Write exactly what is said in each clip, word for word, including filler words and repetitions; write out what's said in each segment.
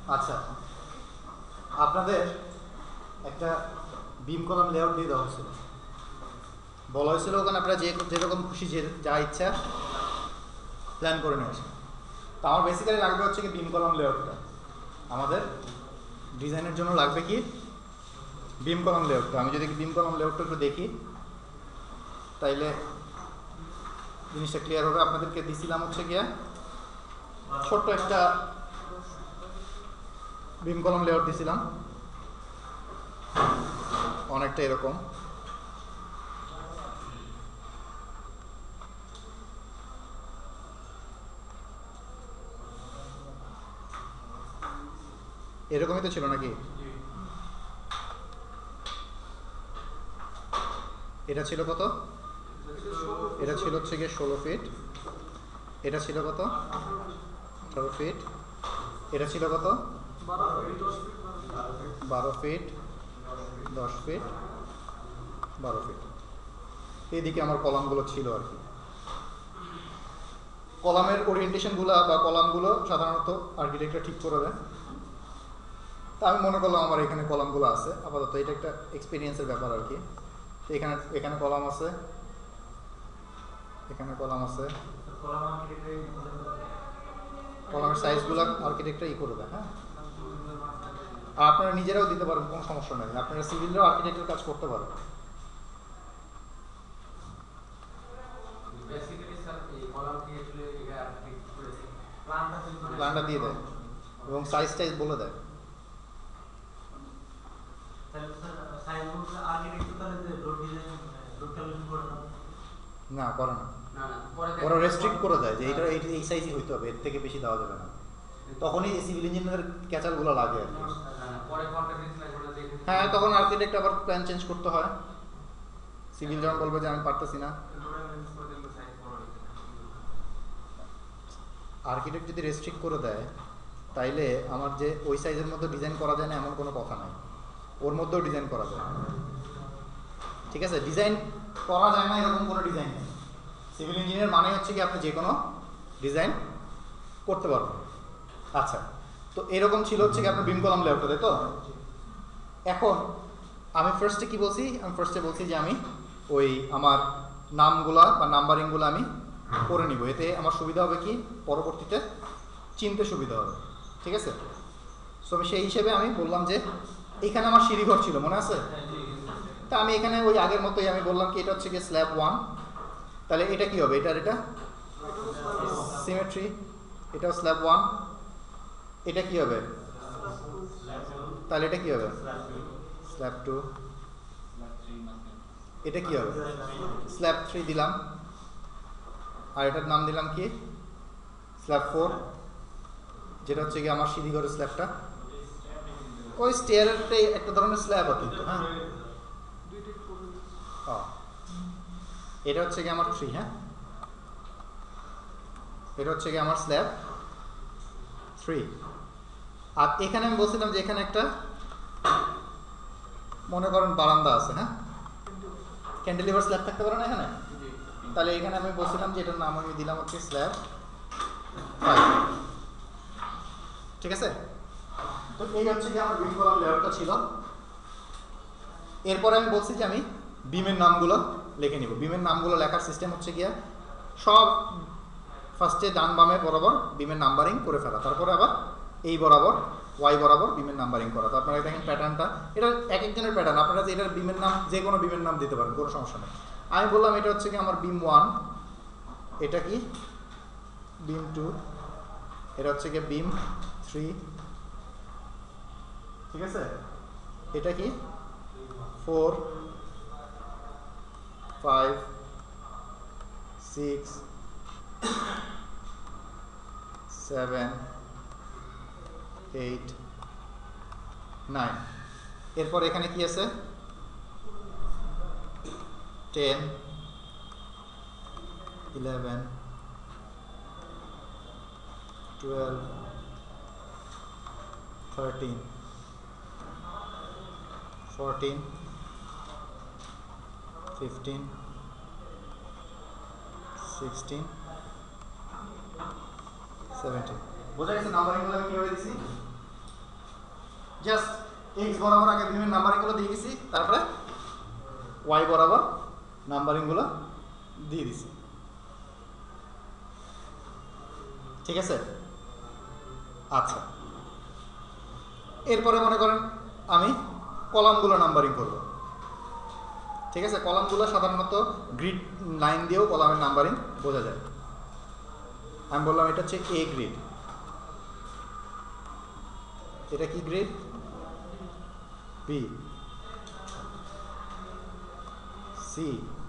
আচ্ছা, আপনাদের একটা বিম কলাম লেআউট দিয়ে দেওয়া হয়েছিল, বলা হয়েছিল ওখানে আপনারা যে যেরকম খুশি যে যা ইচ্ছা প্ল্যান করে নিয়ে আসেন। তো আমার বেসিক্যালি লাগবে হচ্ছে কি বিম কলাম লেআউটটা। আমাদের ডিজাইনের জন্য লাগবে কি বিম কলাম লেআউটটা। আমি যদি বিম কলাম লেআউটটা একটু দেখি তাইলে জিনিসটা ক্লিয়ার হবে। আপনাদেরকে দিছিলাম হচ্ছে গিয়া ছোট্ট একটা বিম কলাম লেআউট দিছিলাম, অনেকটা এরকম। এরকমই তো ছিল নাকি? এটা ছিল কত? এটা ছিল হচ্ছে গিয়ে ষোলো ফিট। এটা ছিল কত? আঠারো ফিট। এটা ছিল কত? বারো ফিট, দশ ফিট, বারো ফিট। এইদিকে আমার কলামগুলো ছিল আর কি। কলামের ওরিয়েন্টেশনগুলো বা কলামগুলো সাধারণত আর্কিটেক্টরা ঠিক করে দেয়। তা আমি মনে করলাম আমার এখানে কলামগুলো আছে আপাতত, এটা একটা এক্সপিরিয়েন্সের ব্যাপার আর কি। তো এখানে এখানে কলাম আছে, এখানে কলাম আছে। কলামের সাইজগুলো আর্কিটেক্টরা ই করে দেয়। হ্যাঁ, আর আপনারা নিজেরাও দিতে পারেন, কোনো সমস্যা নেই। আপনারা সিভিলেও আর্কিটেক্টের কাজ করতে পারেন। প্ল্যানটা দিয়ে দেয় এবং সাইজ টাইজ বলে দেয়। না করে না, ওরা রেস্ট্রিক্ট করে দেয় যে এটা এই সাইজই হইতে হবে, এর থেকে বেশি দেওয়া যাবে না। তখনই সিভিল ইঞ্জিনিয়ারের ক্যাচারগুলো লাগে আর কি। হ্যাঁ, তখন আর্কিটেক্ট আবার প্ল্যান চেঞ্জ করতে হয়। সিভিল যখন বলবে যে আমি পারতেছি না, আর্কিটেক্ট যদি রেস্ট্রিক্ট করে দেয় তাইলে আমার যে ওই সাইজের মধ্যে ডিজাইন করা যায় না এমন কোনো কথা নাই, ওর মধ্যেও ডিজাইন করা যায়। ঠিক আছে, ডিজাইন করা যায় না এরকম কোনো ডিজাইন নেই। সিভিল ইঞ্জিনিয়ার মানে হচ্ছে কি আপনি যে কোনো ডিজাইন করতে পারবেন। আচ্ছা, তো এরকম ছিল হচ্ছে কি আপনার বিম কলাম লেআউটটা, তাই তো? এখন আমি ফার্স্টে কি বলছি? আমি ফার্স্টে বলছি যে আমি ওই আমার নামগুলা বা নাম্বারিংগুলো আমি করে নিব, এতে আমার সুবিধা হবে কি পরবর্তীতে চিনতে সুবিধা হবে। ঠিক আছে, সো আমি সেই হিসেবে আমি বললাম যে এখানে আমার সিঁড়িঘর ছিল, মনে আছে? তা আমি এখানে ওই আগের মতোই আমি বললাম কি এটা হচ্ছে কি স্ল্যাব ওয়ান। তাহলে এটা কি হবে? এটার এটা সিমেট্রি, এটাও স্ল্যাব ওয়ান। এটা কি হবে? তাহলে এটা কি হবে? Slab two. এটা কি হবে? স্ল্যাব থ্রি দিলাম। আর এটার নাম দিলাম কি স্ল্যাব ফোর, যেটা হচ্ছে কি আমার সিঁড়িঘরের স্ল্যাবটা। ওই স্টেয়ারটাই একটা ধরনের স্ল্যাব কিন্তু। হ্যাঁ, এটা হচ্ছে কি আমার থ্রি। হ্যাঁ, এটা হচ্ছে কি আমার স্ল্যাব থ্রি। আর এখানে আমি বলছিলাম যে এখানে একটা মনে করেন বারান্দা আছে। হ্যাঁ, ক্যান্টিলিভার স্ল্যাব থাকতে পারে না এখানে? তাহলে এখানে আমি বলছিলাম যে এটার নাম আমি দিলাম হচ্ছে স্ল্যাব ফাইভ। ঠিক আছে, তো এই হচ্ছে কি আমার বিম কলাম লেআউটটা ছিল। এরপরে আমি বলছি যে আমি বিমের নামগুলো লিখে নিব। বিমের নামগুলো লেখার সিস্টেম হচ্ছে গিয়া সব ফার্স্টে ডান বামে বরাবর বিমের নাম্বারিং করে ফেলা, তারপরে আবার এই বরাবর ওয়াই বরাবর বিমের নাম্বারিং করা। তো আপনারা দেখেন প্যাটার্নটা, এটা এক একজনের প্যাটার্ন। আপনারা যে এটার বিমের নাম যে কোনো বিমের নাম দিতে পারেন, কোনো সমস্যা নেই। আমি বললাম এটা হচ্ছে কি আমার বিম ওয়ান, এটা কি বিম টু, এটা হচ্ছে কি বিম থ্রি। ঠিক আছে, এটা কি four, five, six, seven, eight, nine. এরপর এখানে কি আছে? Ten, eleven, twelve, thirteen, fourteen, fifteen, sixteen, seventeen. বোঝা গেছে নাম্বারিংগুলো আমি কীভাবে দিছি? জাস্ট এক্স বরাবর আগে বিমের নাম্বারিংগুলো দিয়ে গেছি, তারপরে ওয়াই বরাবর নাম্বারিংগুলো দিয়ে দিছি। ঠিক আছে? আচ্ছা, এরপরে মনে করেন আমি কলামগুলো নাম্বারিং করব। ঠিক আছে? কলামগুলো সাধারণত গ্রিড লাইন দিয়েও কলামের নাম্বারিং বোঝা যায়। আমি বললাম এটা হচ্ছে এ গ্রিড, এটা কি grid? B, C,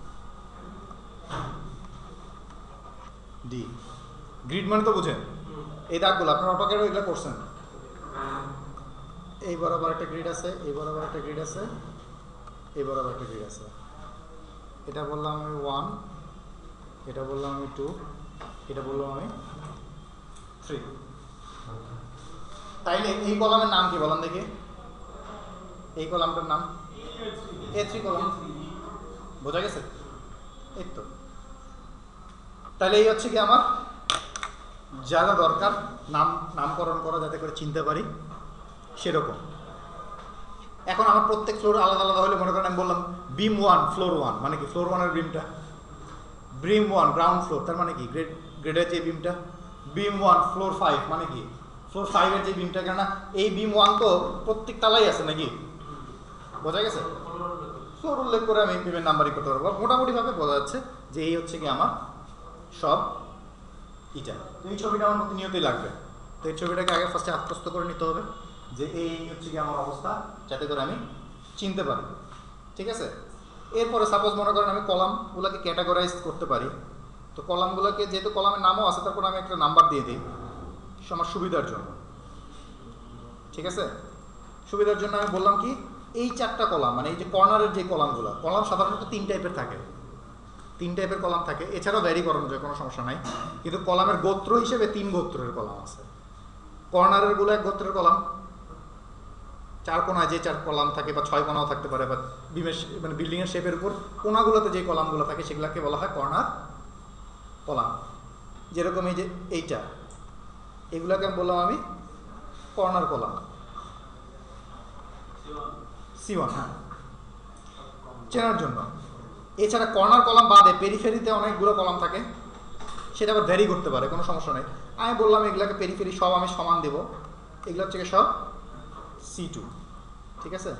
D. Grid মানে তো বুঝেন এই দাগগুলো, আপনার অটোক্যাডে এগুলো করছেন। এই বরাবর একটা গ্রিড আছে, এই বরাবর একটা গ্রিড আছে, এই বরাবর একটা গ্রিড আছে। এটা বললাম আমি ওয়ান, এটা বললাম আমি টু, এটা বললাম আমি থ্রি। তাইলে এই কলামের নাম কি বলেন দেখি? এই কলামটার নাম এ থ্রি কলাম। বোঝা গেছে? এই তো। তাহলে এই হচ্ছে কি আমার জায়গা দরকার নাম নামকরণ করা, যাতে করে চিনতে পারি সেরকম। এখন আমার প্রত্যেক ফ্লোর আলাদা আলাদা হলে মনে করেন আমি বললাম বিম ওয়ান ফ্লোর ওয়ান, মানে কি ফ্লোর ওয়ানের বিমটা। বিম ওয়ান গ্রাউন্ড ফ্লোর, তার মানে কি গ্রেড গ্রেডের যে বিমটা। বিম ওয়ান ফ্লোর ফাইভ, মানে কি ফ্লোর ফাইভের যে বিমটা। কেননা এই বিম ওয়ান তো প্রত্যেক তালাই আছে নাকি? বোঝা গেছে? ফ্লোর উল্লেখ করে আমি বিমের নাম্বারিং করতে পারবো। মোটামুটিভাবে বোঝা যাচ্ছে যে এই হচ্ছে কি আমার সব ইটা। তো এই ছবিটা আমার প্রতিনিয়তই লাগবে। তো এই ছবিটাকে আগে ফার্স্টে আত্মস্থ করে নিতে হবে যে এই হচ্ছে কি আমার অবস্থা, যাতে করে আমি চিনতে পারি। ঠিক আছে? এরপরে সাপোজ মনে করেন আমি কলামগুলোকে ক্যাটাগরাইজ করতে পারি। তো কলামগুলোকে যেহেতু কলামের নামও আছে, তারপর আমি একটা নাম্বার দিয়ে দিই আমার সুবিধার জন্য। ঠিক আছে? সুবিধার জন্য আমি বললাম কি এই চারটা কলাম, মানে এই যে কর্নারের যে কলামগুলো, কলাম সাধারণত তিন টাইপের থাকে, তিন টাইপের কলাম থাকে। এছাড়াও ভ্যারি করানো যায়, কোনো সমস্যা নাই। কিন্তু কলামের গোত্র হিসেবে তিন গোত্রের কলাম আছে। কর্নারের গুলো এক গোত্রের কলাম, চার কোনায় যে চার কলাম থাকে বা ছয় কোনাও থাকতে পারে, বা বিমের মানে বিল্ডিংয়ের শেপের উপর কোনাগুলোতে যে কলামগুলো থাকে সেগুলোকে বলা হয় কর্নার কলাম। যেরকম এই যে এইটা, এগুলোকে আমি বললাম আমি কর্নার কলাম, সি ওয়ান। হ্যাঁ, চেনার জন্য। এছাড়া কর্নার কলাম বাদে পেরিফেরিতে অনেকগুলো কলাম থাকে, সেটা আবার ভ্যারি করতে পারে, কোনো সমস্যা নেই। আমি বললাম এগুলোকে পেরিফেরি সব আমি সমান দেব, এগুলো হচ্ছে সব সি টু। ঠিক আছে?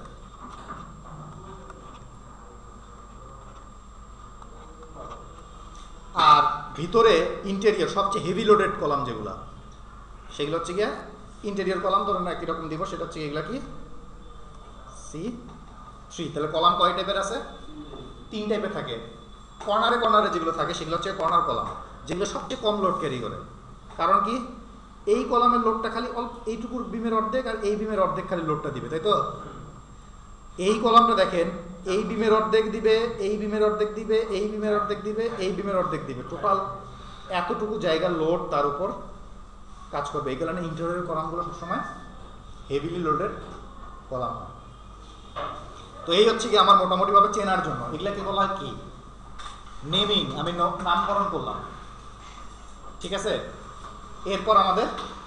আর ভিতরে ইন্টেরিয়র সবচেয়ে হেভি লোডেড কলাম যেগুলো, সেগুলো হচ্ছে গিয়ে ইন্টেরিয়র কলাম। ধরুন একই রকম দিব, সেটা হচ্ছে এগুলা কি সি থ্রি। তাহলে কলাম কয় টাইপের আছে? তিন টাইপের থাকে। কর্নারে কর্নারে যেগুলো থাকে সেগুলো হচ্ছে কর্নার কলাম, যেগুলো সবচেয়ে কম লোড ক্যারি করে। কারণ কি এই কলামের লোডটা খালি অল্প, এইটুকুর বিমের অর্ধেক, আর এই বিমের অর্ধেক খালি লোডটা দিবে, তাই তো? এই কলামটা দেখেন, এই বিমের অর্ধেক দিবে, এই বিমের অর্ধেক দিবে, এই বিমের অর্ধেক দিবে, এই বিমের অর্ধেক দিবে, টোটাল এতটুকু জায়গার লোড তার উপর কাজ করবে। এই কারণে ইন্টেরিয়র কলামগুলো সবসময় হেভিলি লোডেড কলাম হয়। তো এই হচ্ছে কি আমার মোটামুটিভাবে চেনার জন্য। এগুলাকে বলা হয় কি নেমিং, আমি নামকরণ করলাম। ঠিক আছে? এরপর আমাদের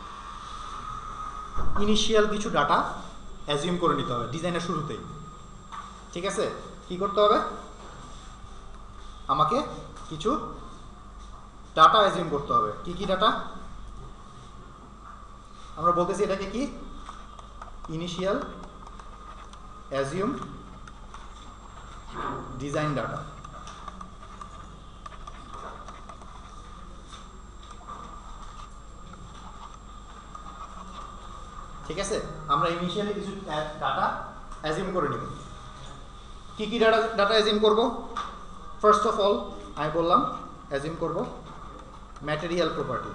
ইনিশিয়াল কিছু ডাটা অ্যাজিউম করে নিতে হবে ডিজাইনের শুরুতেই। ঠিক আছে? কি করতে হবে? আমাকে কিছু ডাটা অ্যাজিউম করতে হবে। কি কি ডাটা? আমরা বলতেছি এটাকে কি ইনিশিয়াল অ্যাজিউম ডিজাইন ডাটা। ঠিক আছে? আমরা ইনিশিয়ালি কিছু ডাটা অ্যাজিউম করে নিব। কি কি ডাটা ডাটা অ্যাজিউম করব? ফার্স্ট অফ অল আমি বললাম অ্যাজিউম করব ম্যাটেরিয়াল প্রপার্টি।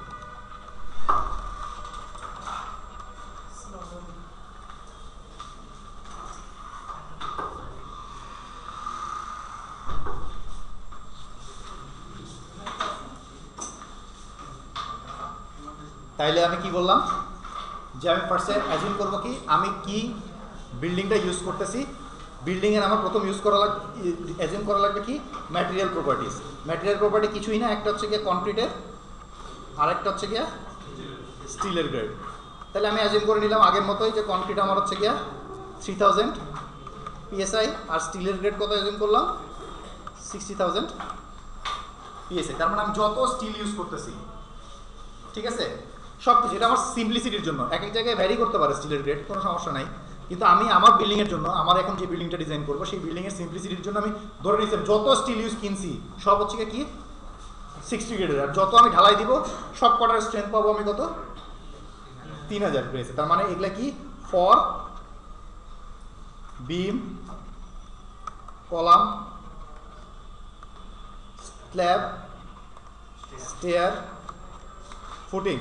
তাইলে আমি কি বললাম যে আমি ফার্স্টে অ্যাজিউম করব কি আমি কি বিল্ডিংটা ইউজ করতেছি। বিল্ডিংয়ের আমার প্রথম ইউজ করা লাগবে, অ্যাজিউম করা লাগবে কি ম্যাটেরিয়াল প্রপার্টিস। ম্যাটেরিয়াল প্রপার্টি কিছুই না, একটা হচ্ছে গিয়ে কনক্রিটের, আর একটা হচ্ছে গিয়ে স্টিলের গ্রেড। তাহলে আমি অ্যাজিউম করে নিলাম আগের মতোই যে কনক্রিট আমার হচ্ছে গিয়া থ্রি থাউজেন্ড পিএসআই আর স্টিলের গ্রেড কত অ্যাজিউম করলাম সিক্সটি থাউজেন্ড পিএসআই। তার মানে আমি যত স্টিল ইউজ করতেছি, ঠিক আছে, সব কিছু, এটা আমার সিম্পলিসিটির জন্য। এক এক জায়গায় ভ্যারি করতে পারে স্টিলের গ্রেড, কোনো সমস্যা নাই, কিন্তু আমি আমার বিল্ডিংয়ের জন্য, আমার এখন যে বিল্ডিংটা ডিজাইন করবো সেই বিল্ডিংয়ের সিম্পলিসিটির জন্য আমি ধরে নিচ্ছি যত স্টিল ইউজ কিনছি সব হচ্ছে কি সিক্সটি গ্রেডের, আর যত আমি ঢালাই দিব সব কটার স্ট্রেংথ পাবো আমি কত তিন হাজার পেয়েছে। তার মানে এগুলা কি for beam, column, slab, stair, footing,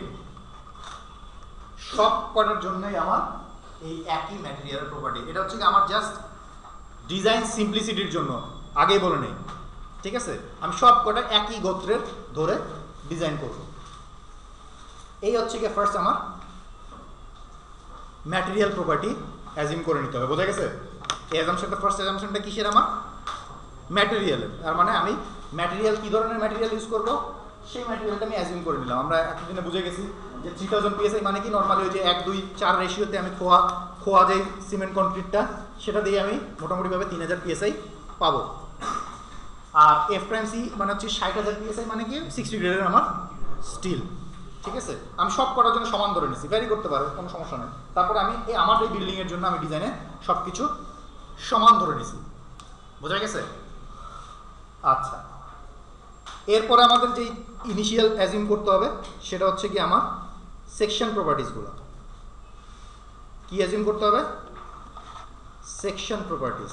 সব কটার জন্যই আমার এই একই ম্যাটেরিয়ালের প্রপার্টি। এটা হচ্ছে কি আমার জাস্ট ডিজাইন সিম্পলিসিটির জন্য, আগেই বলে নেই, ঠিক আছে। আমি সব কটা একই গোত্রের ধরে ডিজাইন করব। এই হচ্ছে কি ফার্স্ট আমার ম্যাটেরিয়াল প্রপার্টি অ্যাজিউম করে নিতে হবে, বোঝা গেছে? এই অ্যাজাম্পশনটা, ফার্স্ট অ্যাজাম্পশনটা কিসের আমার ম্যাটেরিয়ালের, তার মানে আমি ম্যাটেরিয়াল কী ধরনের ম্যাটেরিয়াল ইউজ করবো সেই ম্যাটেরিয়ালটা আমি অ্যাজিউম করে নিলাম। আমরা এতদিনে বুঝে গেছি যে থ্রি থাউজেন্ড পিএসআই মানে কি নর্মালি ওই যে এক দুই চার রেশিওতে আমি খোয়া খোয়া যে সিমেন্ট কনক্রিটটা সেটা দিয়ে আমি মোটামুটিভাবে তিন হাজার পিএসআই পাবো। আর এফ প্রাইম সি মানে হচ্ছে ষাট হাজার পিএসআই মানে কি সিক্সটি গ্রেডের আমার স্টিল, ঠিক আছে। আমি সব করার জন্য সমান ধরে নিচ্ছি, ভ্যারি করতে পারে, কোনো সমস্যা নেই। তারপরে আমি এই আমার এই বিল্ডিংয়ের জন্য আমি ডিজাইনে সব কিছু সমান ধরে নিছি, বোঝা গেছে? আচ্ছা, এরপরে আমাদের যে ইনিশিয়াল অ্যাজিউম করতে হবে সেটা হচ্ছে কি আমার সেকশন প্রপার্টিসগুলো। কি অ্যাজিউম করতে হবে? Section properties.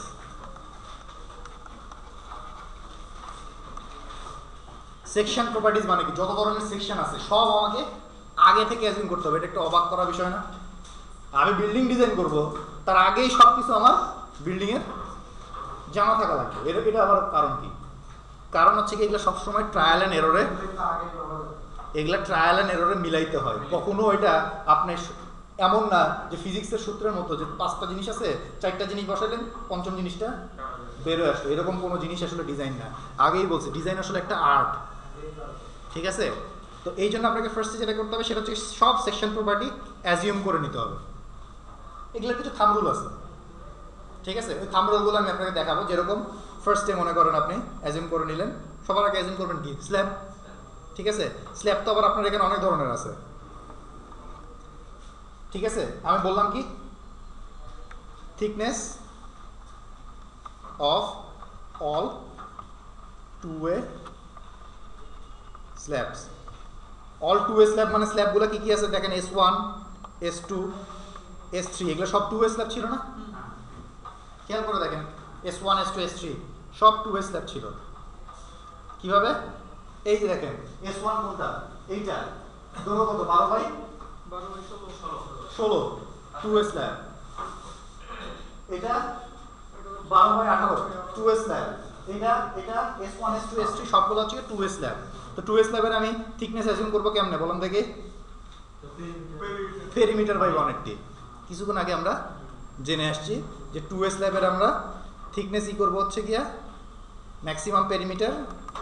সেকশন প্রপার্টিস মানে কি যত ধরনের সেকশন আছে সব আমাকে আগে থেকে অ্যাজিউম করতে হবে। এটা একটা অবাক করা বিষয় না? আমি বিল্ডিং ডিজাইন করব তার আগেই সব কিছু আমার বিল্ডিংয়ের জানা থাকা লাগবে। এটা এটা আবার কারণ কি? কারণ হচ্ছে কি এগুলো সবসময় ট্রায়াল অ্যান্ড এররে, এগুলা ট্রায়াল অ্যান্ড এররে মিলাইতে হয়। কখনো এটা আপনি এমন না যে ফিজিক্সের সূত্রের মতো যে পাঁচটা জিনিস আছে চারটা জিনিস বসাইলেন পঞ্চম জিনিসটা বেরোয় আসলো, এরকম কোনো জিনিস আসলে ডিজাইন না। আগেই বলছে ডিজাইন আসলে একটা আর্ট, ঠিক আছে। তো এই জন্য আপনাকে ফার্স্টে যেটা করতে হবে সেটা হচ্ছে সব সেকশন প্রপার্টি অ্যাজিউম করে নিতে হবে। এগুলোর কিছু থাম্ব রুল আছে, ঠিক আছে। ওই থাম্ব রুলগুলো আমি আপনাকে দেখাবো। যেরকম ফার্স্টে মনে করেন আপনি অ্যাজিউম করে নিলেন, সবার আগে অ্যাজিউম করবেন কি স্ল্যাব, ঠিক আছে। স্ল্যাব তো আবার আপনার এখানে অনেক ধরনের আছে, ঠিক আছে। আমি বললাম কি thickness of all two way slabs. All two way slab মানে স্ল্যাবগুলো কি কি আছে দেখেন, S one, S two, S three, এগুলো সব টু ওয়ে স্ল্যাব ছিল না? খেয়াল করে দেখেন, S one, S two, S three সব টু ওয়ে স্ল্যাব ছিল। কিভাবে? এই যে দেখেন এস ওয়ান কোনটা, এইটা দৈর্ঘ্য কত বারো বাই ষোলো, টু ওয়ে স্ল্যাব। এটা বারো বাই আঠারো, টু ওয়ে স্ল্যাব। এটা এটা S one, S two, S three সবগুলো হচ্ছে টু ওয়ে স্ল্যাব। তো টু ওয়ে স্ল্যাবের আমি থিকনেস অ্যাজিউম করবো কেমনে বললাম দেখি, পেরিমিটার বাই ওয়ান এইট্টি। কিছুক্ষণ আগে আমরা জেনে আসছি যে টু ওয়ে স্ল্যাবের আমরা থিকনেস ই করবো হচ্ছে গিয়া maximum perimeter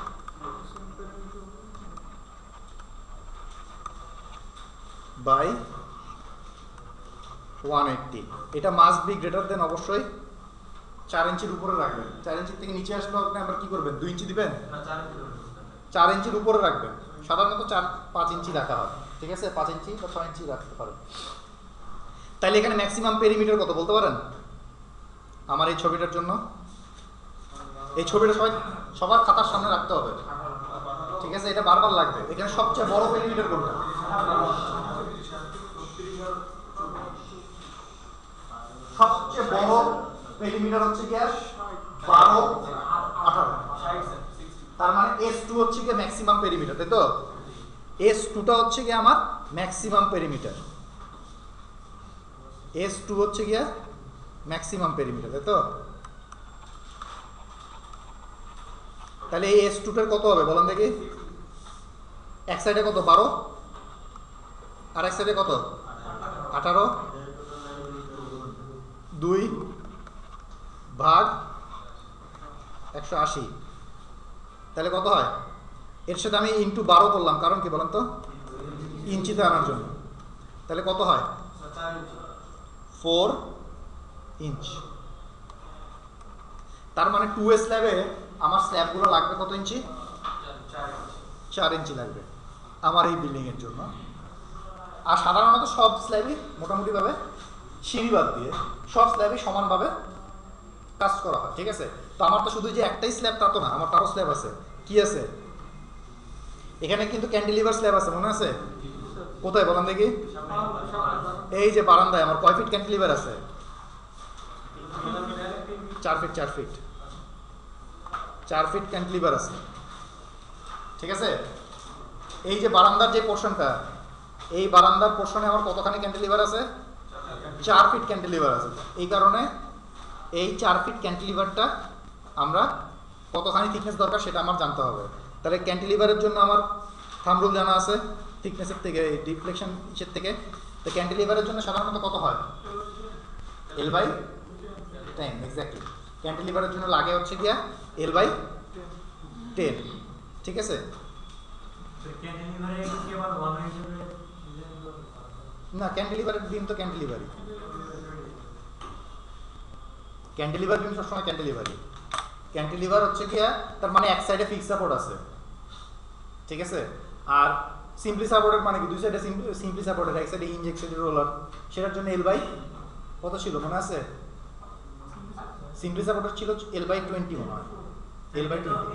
by one eighty. এটা মাস্ট বি গ্রেটার দেন অবশ্যই চার ইঞ্চির উপরে রাখবেন। চার ইঞ্চির থেকে নিচে আসলে আপনি আবার কি করবেন, দুই ইঞ্চি দিবেন, চার ইঞ্চির উপরে রাখবেন। সাধারণত চার পাঁচ ইঞ্চি রাখা হয়, ঠিক আছে, পাঁচ ইঞ্চি বা ছয় ইঞ্চি রাখতে পারেন। তাইলে এখানে ম্যাক্সিমাম পেরিমিটার কত বলতে পারেন আমার এই ছবিটার জন্য? এই ছবিটা সবাই সবার খাতার সামনে রাখতে হবে, ঠিক আছে, এটা বারবার লাগবে। এখানে সবচেয়ে বড় পেরিমিটার কোনটা? সবচেয়ে বড় পেরিমিটার হচ্ছে কি বারো আঠারো, তার মানে এস টু হচ্ছে কি ম্যাক্সিমাম পেরিমিটার, তাই তো? এস টুটা হচ্ছে কি আমার ম্যাক্সিমাম পেরিমিটার, এস টু হচ্ছে গিয়া ম্যাক্সিমাম পেরিমিটার, তাই তো? তাহলে এই এস টুটার কত হবে বলেন দেখি? এক সাইডে কত বারো আর এক সাইডে কত আঠারো, দুই ভাগ একশো আশি, তাহলে কত হয়? এর সাথে আমি ইন্টু বারো করলাম, কারণ কি বলেন তো? ইঞ্চিতে আনার জন্য। তাহলে কত হয়? Four inch. তার মানে টু এ স্ল্যাবে আমার স্ল্যাবগুলো লাগবে কত ইঞ্চি? চার ইঞ্চি লাগবে আমার এই বিল্ডিংয়ের জন্য। আর সাধারণত সব স্ল্যাবই মোটামুটিভাবে সিঁড়ি বাদ দিয়ে সব স্ল্যাবই সমানভাবে কাজ করা হয়, ঠিক আছে? তো আমার তো শুধু যে একটাই স্ল্যাব তা তো না, আমার তারও স্ল্যাব আছে। কি আছে এখানে? কিন্তু ক্যান্টিলিভার স্ল্যাব আছে, মনে আছে? কোথায় বলেন দেখি? এই যে বারান্দায় আমার কয় ফিট ক্যান্টিলিভার আছে? চার ফিট চার ফিট চার ফিট ক্যান্টিলিভার আছে, ঠিক আছে? এই যে বারান্দার যে পোর্শনটা, এই বারান্দার পোর্শনে আমার কতখানি ক্যান্টিলিভার আছে? চার ফিট ক্যান্টিলিভার আছে। এই কারণে এই চার ফিট ক্যান্টিলিভারটা আমরা কতখানি থিকনেস দরকার সেটা আমার জানতে হবে। তাহলে ক্যান্টিলিভারের জন্য আমার থাম্ব রুল জানা আছে থিকনেসের থেকে, ডিফ্লেকশন ইসের থেকে। তো ক্যান্টিলিভারের জন্য সাধারণত কত হয়? L by ten, exactly. ক্যান্টিলিভারের জন্য লাগে হচ্ছে গিয়া এল বাই টেন, ঠিক আছে? না, ক্যান্টিলিভারের বিম তো ক্যান্টিলিভারই, ক্যান্টিলিভার বিম সবসময় ক্যান্টিলিভারই। ক্যান্টিলিভার হচ্ছে গিয়া তার মানে এক সাইডে ফিক্স সাপোর্ট আছে, ঠিক আছে? আর সিম্পলি সাপোর্টের মানে কি? দুই সাইডে সিম্পলি সাপোর্টের, এক সাইডে হিঞ্জ এক সাইডে রোলার। সেটার জন্য এল বাই কত ছিল মনে আছে? সিম্পলি সাপোর্টের ছিল এল বাই টোয়েন্টি মনে হয়, এল বাই টোয়েন্টি।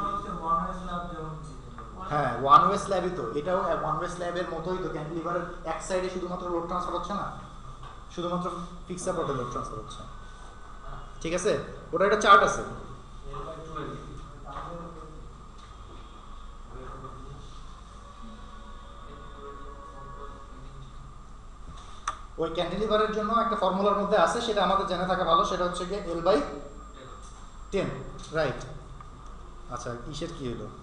হ্যাঁ, ওয়ান ওয়ে স্ল্যাবই তো, এটাও ওয়ান ওয়ে স্ল্যাবের মতোই তো। ক্যান্টিলিভারের এক সাইডে শুধুমাত্র লোড ট্রান্সফার হচ্ছে না, শুধুমাত্র ফিক্স সাপোর্টে লোড ট্রান্সফার হচ্ছে, ঠিক আছে? ওটা একটা চার্ট আছে। ওই ক্যান্টিলিভারের জন্য একটা ফর্মুলার মধ্যে আছে, সেটা আমাদের জেনে থাকা ভালো। সেটা হচ্ছে গিয়ে এল বাই টেন, রাইট? আচ্ছা, কিসের কি হলো?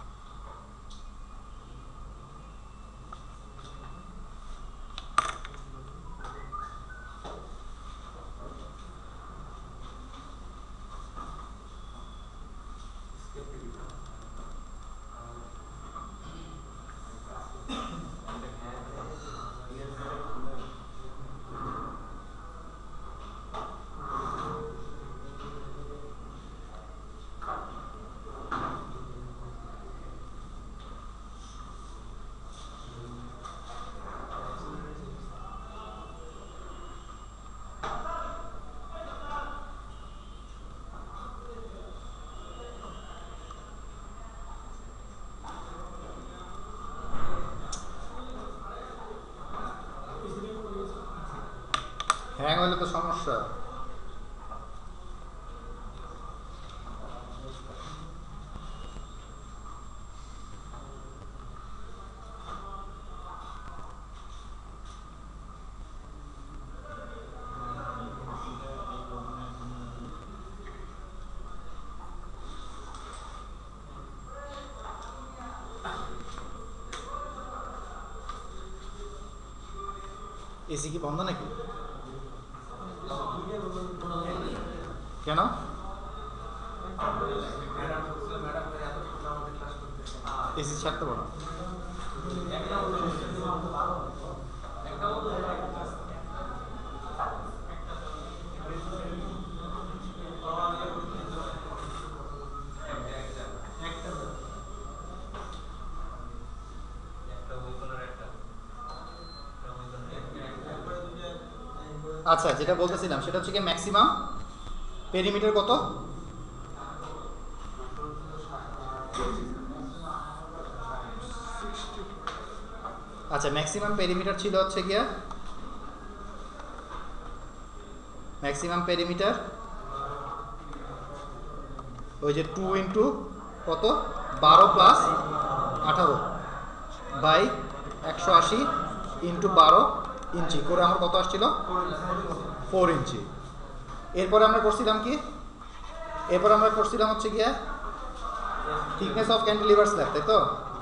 হ্যাং হলে তো সমস্যা। এসি কি বন্ধ নাকি? কেন? এসি ছাড়তে পারো? আচ্ছা, যেটা বলতেছিলাম সেটা হচ্ছে কি ম্যাক্সিমাম পেরিমিটার কত? আচ্ছা, ম্যাক্সিমাম পেরিমিটার ছিল হচ্ছে গিয়া ম্যাক্সিমাম পেরিমিটার ওই যে টু ইন্টু কত বারো প্লাস আঠারো বাই একশো আশি ইন্টু বারো ইঞ্চি করে আমার কত আসছিল? ফোর ইঞ্চি। এরপরে আমরা করছিলাম কি? এরপর আমরা করছিলাম হচ্ছে গিয়া থিকনেস অফ ক্যান্টিলিভার স্ল্যাব, তাই তো?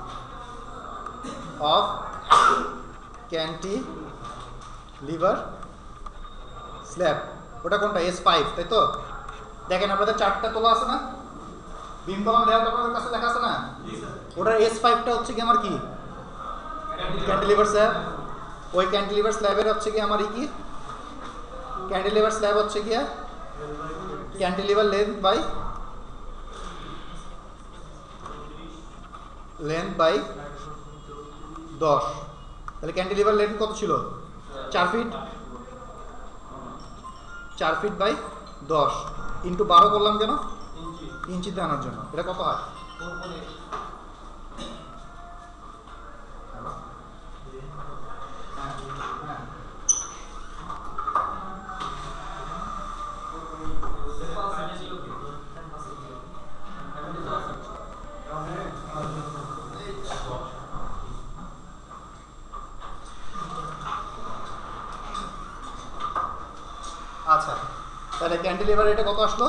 অফ ক্যান্টিলিভার স্ল্যাব, ওটা কোনটা? এস ফাইভ, তাই তো? দেখেন আপনাদের চারটা তোলা আছে না, বিম কলাম লেআউট আপনাদের কাছে লেখা আছে না? ওটার এস ফাইভটা হচ্ছে কি আমার কি? Cantilever slab. ওই ক্যান্টিলিভার স্ল্যাবের হচ্ছে কি আমার কি ক্যান্টিলিভার স্ল্যাব হচ্ছে কি cantilever length by length by দশ। তাহলে ক্যান্টিলিভার লেন্থ কত ছিল? চার ফিট। চার ফিট বাই দশ ইন্টু বারো করলাম কেন? ইঞ্চিতে আনার জন্য। এটা কত হয়? আচ্ছা, তাহলে ক্যান্টিলিভার এটা কত আসলো?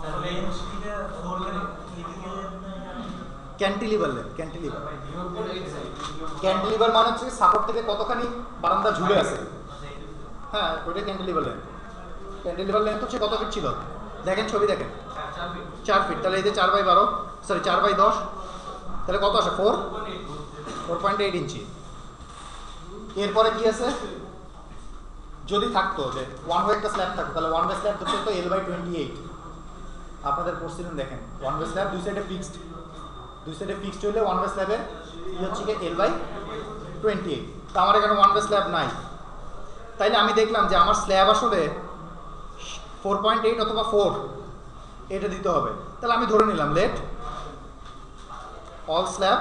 ক্যান্টিলিভার লেন্থ, ক্যান্টিলিভার ক্যান্টিলিভার মানে হচ্ছে সাপোর্ট থেকে কতখানি বারান্দা ঝুলে আছে। হ্যাঁ, ওইটা ক্যান্টিলিভার লেন্থ। ক্যান্টিলিভার লেন্থ হচ্ছে কত ফিট ছিল? দেখেন ছবি দেখেন, চার ফিট। তাহলে এই যে চার বাই বারো সরি চার বাই দশ, তাহলে কত আসে? ফোর ফোর পয়েন্ট এইট ইঞ্চি। এরপরে কি আছে? যদি থাকতো যে ওয়ান ওয়ে একটা স্ল্যাব থাকতো, তাহলে ওয়ান ওয়ে স্ল্যাব হচ্ছে তো এল বাই টোয়েন্টি এইট। আপনাদের পড়ছিলেন দেখেন, ওয়ান ওয়ে স্ল্যাব দুই সাইডে ফিক্সড, দুই সাইডে ফিক্সড হলে ওয়ান ওয়ে স্ল্যাবে কি হচ্ছে কি এল বাই টোয়েন্টি এইট। তো আমার এখানে ওয়ান ওয়ে স্ল্যাব নাই, তাইলে আমি দেখলাম যে আমার স্ল্যাব আসলে ফোর পয়েন্ট এইট অথবা ফোর এটা দিতে হবে। তাহলে আমি ধরে নিলাম let all slab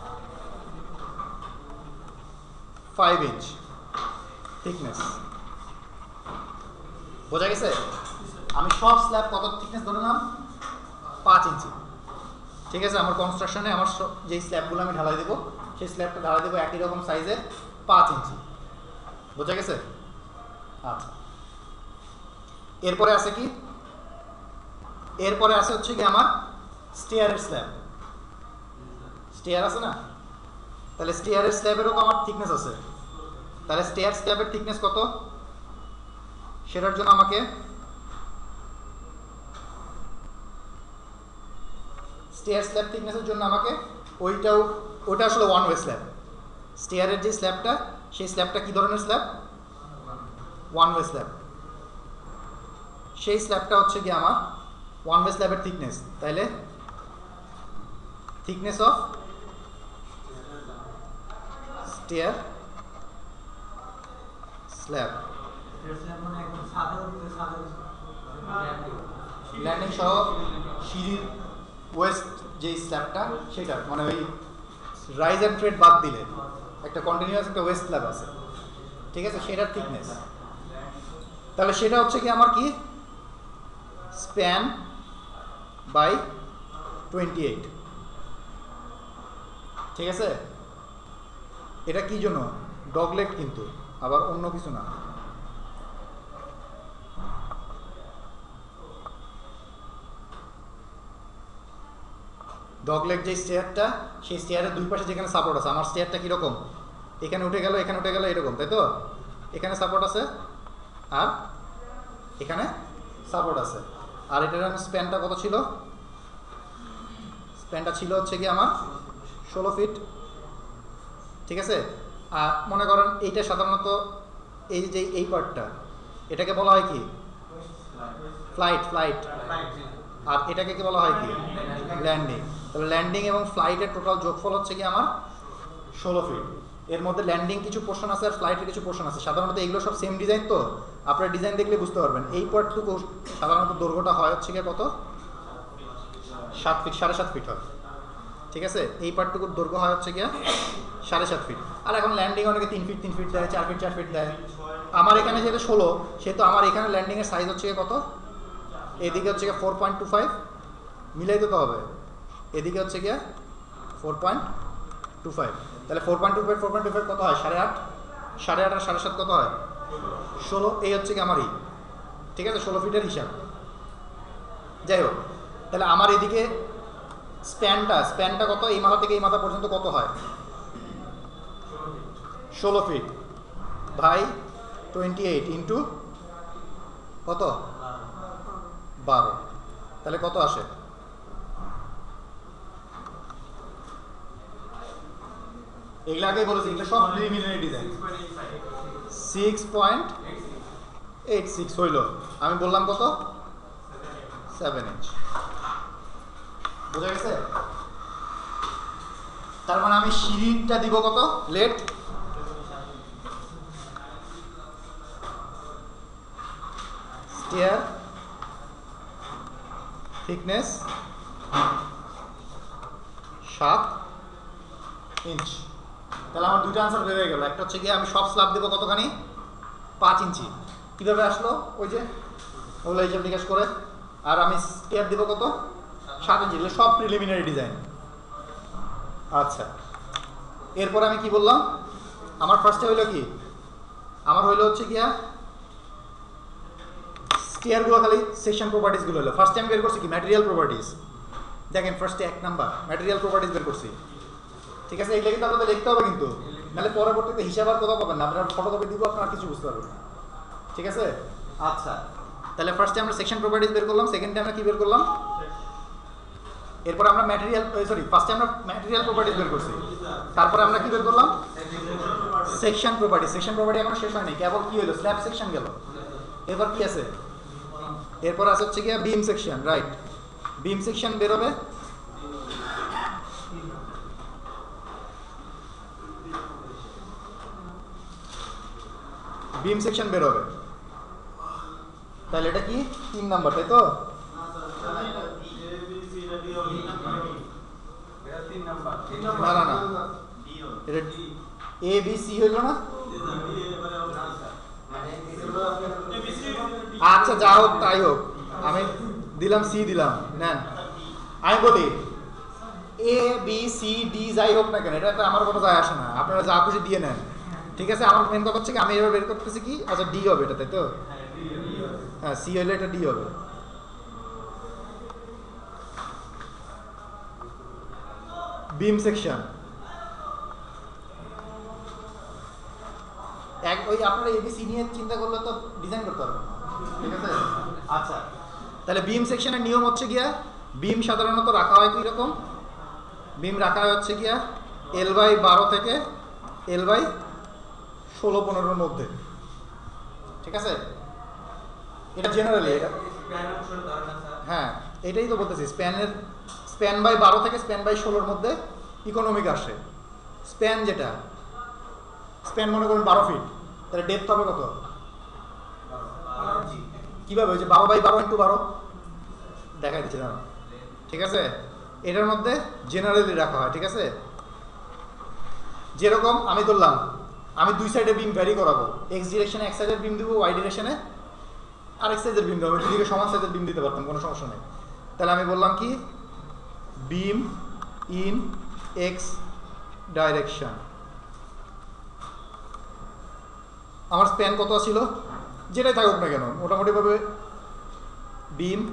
five inch thickness. বোঝা গেছে? আমি সব স্ল্যাব কত থিকনেস ধরে নিলাম? পাঁচ ইঞ্চি। ঠিক আছে, আমার কনস্ট্রাকশনে আমার যেই স্ল্যাবগুলো আমি ঢালাই দেবো সেই স্ল্যাবটা ঢালাই দেবো একই রকম সাইজের পাঁচ ইঞ্চি। বোঝা গেছে? আচ্ছা, এরপরে আছে কি? এরপরে আছে হচ্ছে কি আমার স্টেয়ারের স্ল্যাব। স্টেয়ার আছে না? তাহলে স্টেয়ারের স্ল্যাবেরও তো আমার থিকনেস আছে। তাহলে স্টেয়ার স্ল্যাবের থিকনেস কত? সেটার জন্য আমাকে স্টেয়ার স্ল্যাব থিকনেসের জন্য আমাকে ওইটাও ওইটা আসলে ওয়ান ওয়ে স্ল্যাব। স্টেয়ারের যে স্ল্যাবটা সেই স্ল্যাবটা কি ধরনের স্ল্যাব? One way slab. সেই স্ল্যাবটা হচ্ছে কি আমার ওয়ান ওয়ে স্ল্যাবের থিকনেস। তাইলে thickness of stair slab landing সহ সিঁড়ির ওয়েস্ট যে স্ল্যাবটা সেটা মানে ওই রাইজ অ্যান্ড ট্রেড বাদ দিলে একটা কন্টিনিউয়াস একটা ওয়েস্ট স্ল্যাব আছে, ঠিক আছে, সেটার থিকনেস। তাহলে সেটা হচ্ছে কি আমার কি স্প্যান বাই টোয়েন্টি এইট। ঠিক আছে, এটা কি জন্য? ডগলেগ, কিন্তু আবার অন্য কিছু না। ডগলেগ যে স্টেয়ারটা সেই স্টেয়ারের দুই পাশে যেখানে সাপোর্ট আছে, আমার স্টেয়ারটা কীরকম? এখানে উঠে গেল, এখানে উঠে গেল, এরকম, তাই তো? এখানে সাপোর্ট আছে আর এখানে সাপোর্ট আছে। আর এটার স্প্যানটা কত ছিল? স্প্যানটা ছিল হচ্ছে কি আমার ষোলো ফিট। ঠিক আছে, আর মনে করেন এইটা সাধারণত এই যে এই পার্টটা এটাকে বলা হয় কি ফ্লাইট ফ্লাইট আর এটাকে কি বলা হয় কি ল্যান্ডিং। তাহলে ল্যান্ডিং এবং ফ্লাইটের টোটাল যোগফল হচ্ছে কি আমার ষোলো ফিট। এর মধ্যে ল্যান্ডিং কিছু পোর্শন আছে আর ফ্লাইটের কিছু পোর্শন আছে। সাধারণত এগুলো সব সেম ডিজাইন, তো আপনারা ডিজাইন দেখলে বুঝতে পারবেন। এই পার্টটুকু সাধারণত দৈর্ঘ্যটা হয় হচ্ছে গিয়ে কত? সাত ফিট, সাড়ে সাত ফিট হয়। ঠিক আছে, এই পার্টটুকুর দৈর্ঘ্য হয় হচ্ছে গিয়ে সাড়ে সাত ফিট। আর এখন ল্যান্ডিং অনেকে তিন ফিট তিন ফিট দেয়, চার ফিট চার ফিট দেয়। আমার এখানে যেহেতু ষোলো, সেহেতু আমার এখানে ল্যান্ডিংয়ের সাইজ হচ্ছে গিয়ে কত? এদিকে হচ্ছে গিয়ে ফোর পয়েন্ট টু ফাইভ, মিলাই দিতে হবে। এদিকে হচ্ছে গিয়ে ফোর পয়েন্ট টু ফাইভ। তাহলে four point two five four point two five কত হয়? সাড়ে আট। সাড়ে আট আর সাড়ে সাত কত হয়? ষোলো। এই হচ্ছে কি আমারই, ঠিক আছে, ষোলো ফিটের হিসাব। যাই হোক, তাহলে আমার এদিকে স্প্যানটা স্প্যানটা কত? এই মাথা থেকে এই মাথা পর্যন্ত কত হয়? ষোলো ফিট ভাই টোয়েন্টি এইট ইন্টু কত? বারো। তাহলে কত আসে? এগুলো আগেই বলেছি, এগুলো সব preliminary design. Six point eight six হইল, আমি বললাম কত সেভেন ইঞ্চ। বোঝা গেছে? তার মানে আমি সিঁড়িটা দিব কত, লেট স্টেয়ার থিকনেস সাত ইঞ্চ। তাহলে আমার দুইটা আনসার বের হয়ে গেল। একটা হচ্ছে গিয়ে আমি সব স্ল্যাব দেবো কতখানি, পাঁচ ইঞ্চি। কিভাবে আসলো, ওই যে ওগুলো হিসাব নিকাশ করে। আর আমি স্টেয়ার দেবো কত, সাত ইঞ্চি। এগুলো সব প্রিলিমিনারি ডিজাইন। আচ্ছা, এরপর আমি কি বললাম, আমার ফার্স্টে হইলো কি, আমার হইলো হচ্ছে গিয়া স্টেয়ারগুলো খালি সেকশন প্রপার্টিসগুলো হলো। ফার্স্টে আমি বের করছি কি, ম্যাটেরিয়াল প্রপার্টিস। দেখেন ফার্স্টে এক নাম্বার ম্যাটেরিয়াল প্রপার্টিস বের করছি, ঠিক আছে? এইটা কিন্তু আপনাদের লিখতে হবে কিন্তু, নাহলে পরবর্তীতে হিসাব আর কোথাও পাবেন না। আপনারা ফটোকপি দিব, আপনারা কিছু বুঝতে পারবেন না, ঠিক আছে? আচ্ছা, তাহলে ফার্স্টে আমরা সেকশন প্রপার্টিস বের করলাম, সেকেন্ডে আমরা কি বের করলাম, এরপর আমরা ম্যাটেরিয়াল সরি ফার্স্টে আমরা ম্যাটেরিয়াল প্রপার্টিস বের করছি, তারপরে আমরা কি বের করলাম, সেকশন প্রপার্টি। সেকশন প্রপার্টি এখন শেষ হয়নি, কেবল কি হলো, স্ল্যাব সেকশন গেল। এবার কি আছে, এরপর আছে হচ্ছে গিয়ে beam section, right? Beam section বের হবে, বিম সেকশন বের হবে। তাহলে এটা কি তিন নাম্বার, তাই তো? না না না, এটা এ বি সি হইল না? আচ্ছা যা হোক তাই হোক, আমি দিলাম সি দিলাম, নেন। আমি বলি এ বি সি ডি যাই হোক না কেন, এটা তো আমার কোনো যায় আসে না, আপনারা যা খুশি দিয়ে নেন, ঠিক আছে? আমার মেন কথা হচ্ছে কি, আমি এবার বের করতেছি কি, আচ্ছা ডি হবে এটা, তাই তো? হ্যাঁ, সি হইলে এটা ডি হবে। বিম সেকশন এক, ওই আপনারা এবিসি নিয়ে চিন্তা করলে তো ডিজাইন করতে পারবেন, ঠিক আছে? আচ্ছা, তাহলে বিম সেকশনের নিয়ম হচ্ছে গিয়া, বিম সাধারণত রাখা হয় কি রকম, বিম রাখা হয় হচ্ছে গিয়া এল বাই বারো থেকে এল বাই ষোলো পনেরোর মধ্যে, ঠিক আছে? এটা জেনারেলি এটা, হ্যাঁ এটাই তো বলতেছি, স্প্যানের স্প্যান বাই বারো থেকে স্প্যান বাই ষোলোর মধ্যে ইকোনমিক আসে। স্প্যান যেটা, স্প্যান মনে করুন বারো ফিট, তাহলে ডেপথ হবে কত, কিভাবে হয়েছে, বারো বাই বারো ইন্টু বারো দেখাই দিচ্ছি না, ঠিক আছে? এটার মধ্যে জেনারেলি রাখা হয়, ঠিক আছে? যেরকম আমি ধরলাম আমি দুই সাইডে বিম ভ্যারি করাবো, এক্স ডিরেকশনে এক সাইডের বিম দেবো, ওয়াই ডিরেকশনে আরেক সাইজের বিম দেবো, দুদিকে সমান সাইজের বিম দিতে পারতাম, কোনো সমস্যা নেই। তাহলে আমি বললাম কি, বিম ইন এক্স ডাইরেকশন। আমার স্প্যান কত ছিল, যেটাই থাকুক না কেন, মোটামুটিভাবে beam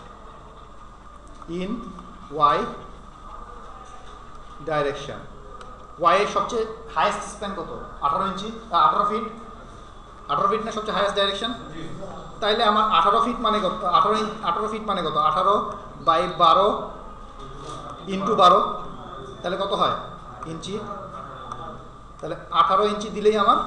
in Y direction. Y এর সবচেয়ে হাইয়েস্ট স্প্যান কত, আঠারো ইঞ্চি, আঠারো ফিট, আঠারো ফিট না সবচেয়ে হাইয়েস্ট ডাইরেকশন? তাইলে আমার আঠারো ফিট মানে কত, আঠারো আঠারো ফিট মানে কত, আঠারো বাই বারো ইন্টু বারো, তাহলে কত হয় ইঞ্চি? তাহলে আঠারো ইঞ্চি দিলেই আমার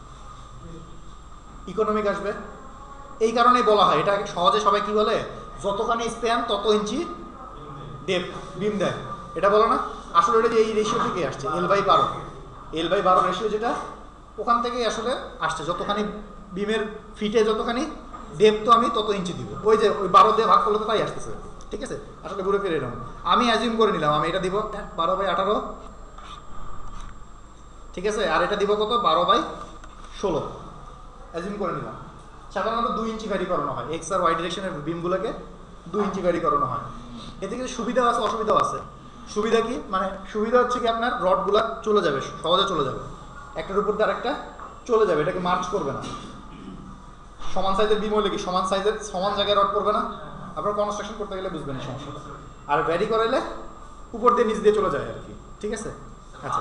ইকোনমিক আসবে। এই কারণেই বলা হয়, এটা সহজে সবাই কি বলে, যতখানি স্প্যান তত ইঞ্চি ডেপথ বিম দেয়, এটা বলো না? আসলে এটা এই রেশিও থেকেই আসছে, এল বাই বারো, এল বাই বারো রেশিও যেটা, ওখান থেকেই আসলে আসছে। যতখানি বিমের ফিটে যতখানি ডেপথ আমি তত ইঞ্চি দিব, ওই যে ওই বারো দিয়ে ভাগ করলে তো তাই আসতেছে, ঠিক আছে? আসলে ঘুরে ফিরে এরকম আমি অ্যাজিউম করে নিলাম, আমি এটা দিব বারো বাই আঠারো, ঠিক আছে? আর এটা দিব কত, বারো বাই ষোলো, অ্যাজিউম করে নিলাম। সাধারণত দুই ইঞ্চি ভ্যারি করানো হয়, এক্স আর ওয়াই ডিরেকশনের বিমগুলোকে দুই ইঞ্চি ভ্যারি করানো হয়। এতে কিছু সুবিধাও আছে অসুবিধাও আছে। সুবিধা কি, মানে সুবিধা হচ্ছে কি, আপনার রডগুলা চলে যাবে, সহজে চলে যাবে, একটার উপর দিয়ে আরেকটা চলে যাবে, এটাকে মার্চ করবে না। সমান সাইজের বিম হলে কি সমান সাইজের সমান জায়গায় রড পড়বে না, আপনার কনস্ট্রাকশন করতে গেলে বুঝবেন এই সমস্যাটা। আর ভ্যারি করাইলে উপর দিয়ে নিচ দিয়ে চলে যায় আর কি, ঠিক আছে? আচ্ছা,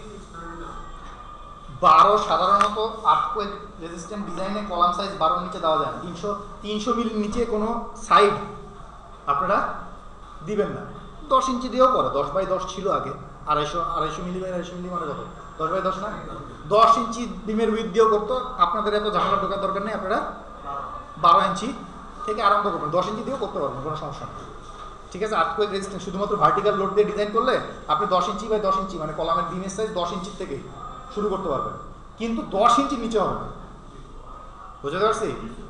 বারো সাধারণত আর্থকোয়েক রেজিস্ট্যান্ট ডিজাইনে কলাম সাইজ বারোর নিচে দেওয়া যায় না, তিনশো তিনশো মিলির নিচে কোনো সাইড আপনারা দিবেন না। দশ ইঞ্চি দিয়েও পরে, দশ বাই দশ ছিল আগে, আড়াইশো আড়াইশো মিলি বাই আড়াইশো মিলি মানে কত, দশ বাই দশ না, দশ ইঞ্চি বিমের উইথ দিয়েও করতো, আপনাদের এত ঝামেলা ঢোকার দরকার নেই, আপনারা বারো ইঞ্চি থেকে আরম্ভ করবেন, দশ ইঞ্চি দিয়েও করতে পারবেন, কোনো সমস্যা নেই। ঠিক আছে, আর্থকুয়েক রেজিস্ট্যান্স শুধুমাত্র ভার্টিক্যাল লোড দিয়ে ডিজাইন করলে আপনি দশ ইঞ্চি বাই দশ ইঞ্চি মানে কলামের বিমের সাইজ দশ ইঞ্চির থেকে শুরু করতে পারবেন, কিন্তু দশ ইঞ্চির নিচে হবে না। বুঝতে পারছি?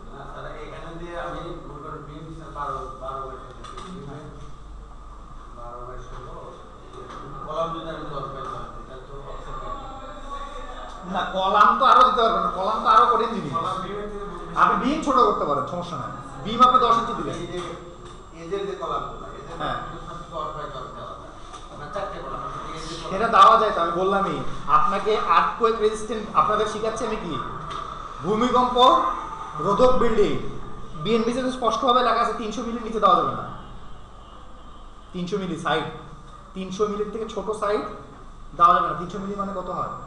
না, কলাম তো আরো দিতে পারবেন না, কলাম তো আরো কঠিন জিনিস। আপনি বিম ছোট করতে পারেন, সমস্যা নাই, বিম আপনি দশ ইঞ্চি দিবেন। হ্যাঁ, সেটা দেওয়া যায় তো, আমি বললামই আপনাকে আর্থকুয়েক রেজিস্ট্যান্ট আপনাদের শিখাচ্ছি আমি কি, ভূমিকম্প রোধক বিল্ডিং। বিএনবিসি স্পষ্টভাবে লেখা আছে তিনশো মিলির নিচে দেওয়া যাবে না, তিনশো মিলি সাইড, তিনশো মিলির থেকে ছোট সাইড দেওয়া যাবে না। তিনশো মিলি মানে কত হয়?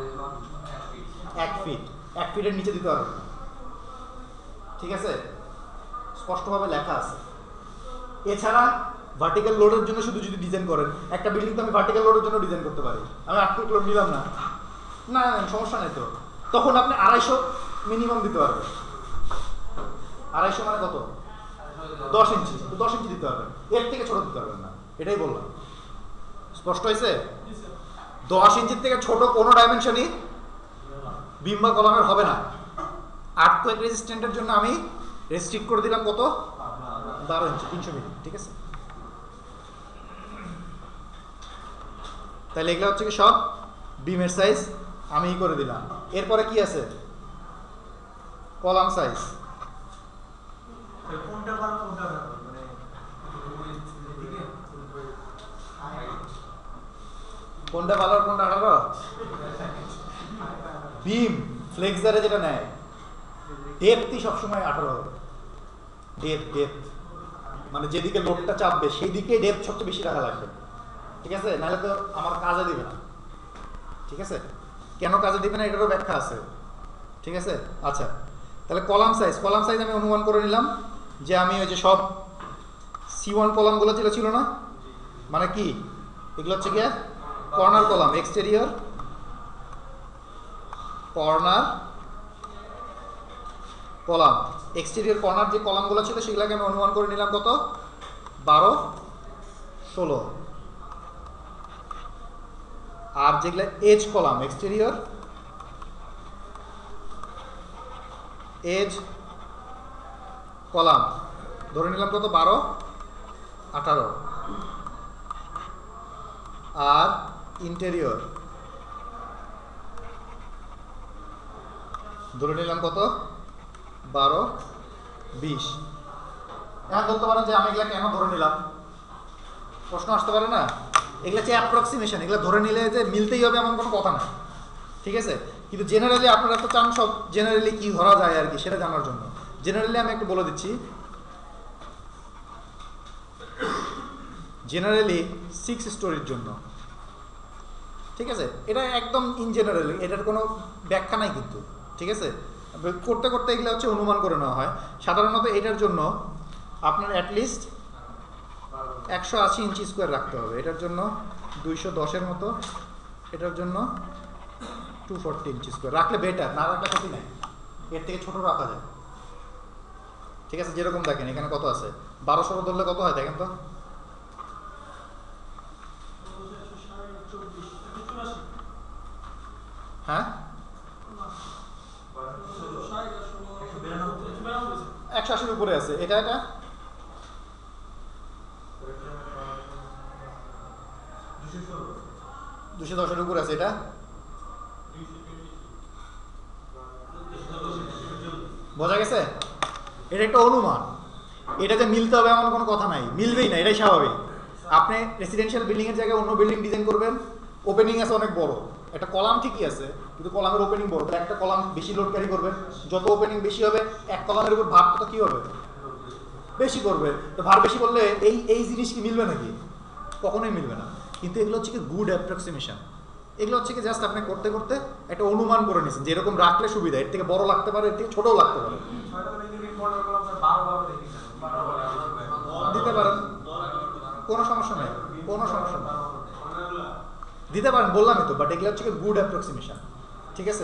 এক ফিট, এক ফিটের নিচে দিতে পারবে না। ঠিক আছে, স্পষ্টভাবে লেখা আছে। এছাড়া ভার্টিক্যাল লোডের জন্য শুধু যদি ডিজাইন করেন, একটা বিল্ডিং তো আমি ভার্টিক্যাল লোডের জন্য ডিজাইন করতে পারি, আমি আর্থকুয়েক লোড নিলাম না, না সমস্যা নেই তো, তখন আপনি আড়াইশো মিনিমাম দিতে পারবেন। আড়াইশো মানে কত? দশ ইঞ্চি, দশ ইঞ্চি দিতে পারবেন, এর থেকে ছোট দিতে পারবেন না, এটাই বললাম। স্পষ্ট হয়েছে? দশ ইঞ্চির থেকে ছোট কোনো ডাইমেনশনই বিম বা কলামের হবে না। আর্থকুয়েক রেজিস্ট্যান্টের জন্য আমি রেস্ট্রিক্ট করে দিলাম কত? বারো ইঞ্চি, তিনশো মিলি। ঠিক আছে, তাহলে এগুলো হচ্ছে কি সব বিমের সাইজ আমি করে দিলাম। এরপরে কি আছে? Column size. কোনটা ভালো আর কোনটা আঠারো? বিম ফ্লেক্সারে যেটা নেয় ডেপথই সবসময় আঠারো হবে। ডেপথ ডেপথ মানে যেদিকে লোডটা চাপবে সেই দিকে ডেপথ সবচেয়ে বেশি রাখা লাগবে। ঠিক আছে, নাহলে তো আমার কাজে দিবে না। ঠিক আছে, কেন কাজে দিবে না এটারও ব্যাখ্যা আছে। ঠিক আছে, আচ্ছা তাহলে কলাম সাইজ, কলাম সাইজ আমি অনুমান করে নিলাম যে আমি ওই যে সব সি ওয়ান কলামগুলো ছিল ছিল না, মানে কি এগুলো হচ্ছে গিয়ে corner column, exterior corner column, exterior corner যে কলামগুলো ছিল সেগুলোকে আমি অনুমান করে নিলাম কত? বারো ষোলো। আর যেগুলো edge column, exterior edge column ধরে নিলাম কত? বারো আঠারো। আর ইন্টেরিয়র ধরে নিলাম কত? বারো বিশ। এখন ধরতে পারেন যে আমি এগুলা কেন ধরে নিলাম, প্রশ্ন আসতে পারে না? এগুলো হচ্ছে অ্যাপ্রক্সিমেশন, এগুলো ধরে নিলে যে মিলতেই হবে এমন কোনো কথা না। ঠিক আছে, কিন্তু জেনারেলি আপনারা তো চান সব জেনারেলি কি ধরা যায় আর কি সেটা জানার জন্য। জেনারেলি আমি একটু বলে দিচ্ছি, জেনারেলি সিক্স স্টোরির জন্য। ঠিক আছে, এটা একদম ইন জেনারেলি, এটার কোনো ব্যাখ্যা নাই কিন্তু। ঠিক আছে, করতে করতে এগুলো হচ্ছে অনুমান করে নেওয়া হয়। সাধারণত এটার জন্য আপনার অ্যাটলিস্ট একশো আশি ইঞ্চি স্কোয়ার রাখতে হবে, এটার জন্য দুইশো দশের মতো, এটার জন্য টু ফোরটি ইঞ্চি স্কোয়ার রাখলে বেটার, না রাখলে ক্ষতি নাই, এর থেকে ছোট রাখা যায়। ঠিক আছে, যেরকম দেখেন এখানে কত আছে, বারো ষোলো ধরলে কত হয় দেখেন তো? হ্যাঁ, একশো আশির উপরে আছে। এটা এটা দুশো দশের উপরে আছে। এটা বোঝা গেছে? এটা একটা অনুমান, এটা যে মিলতে হবে এমন কোনো কথা নাই, মিলবেই না, এটাই স্বাভাবিক। আপনি রেসিডেন্সিয়াল বিল্ডিং এর জায়গায় অন্য বিল্ডিং ডিজাইন করবেন, ওপেনিং আছে অনেক বড়, একটা কলাম ঠিকই আছে কিন্তু কলামের ওপেনিং বড়, তো একটা কলাম বেশি লোড ক্যারি করবে, যত ওপেনিং বেশি হবে এক কলামের উপর ভার তো কি হবে? বেশি করবে। তো ভার বেশি করলে এই এই জিনিস কি মিলবে নাকি? কখনোই মিলবে না। কিন্তু এগুলো হচ্ছে কি গুড অ্যাপ্রক্সিমেশন, এগুলো হচ্ছে কি জাস্ট আপনি করতে করতে একটা অনুমান করে নিয়েছেন যে এরকম রাখলে সুবিধা, এর থেকে বড় লাগতে পারে, এর থেকে ছোটও লাগতে পারে, দিতে পারেন, কোনো সমস্যা নেই, কোনো সমস্যা নেই। দিতে পারেন, বললামই তো, বাট এগুলো হচ্ছে গুড অ্যাপ্রক্সিমেশন। ঠিক আছে,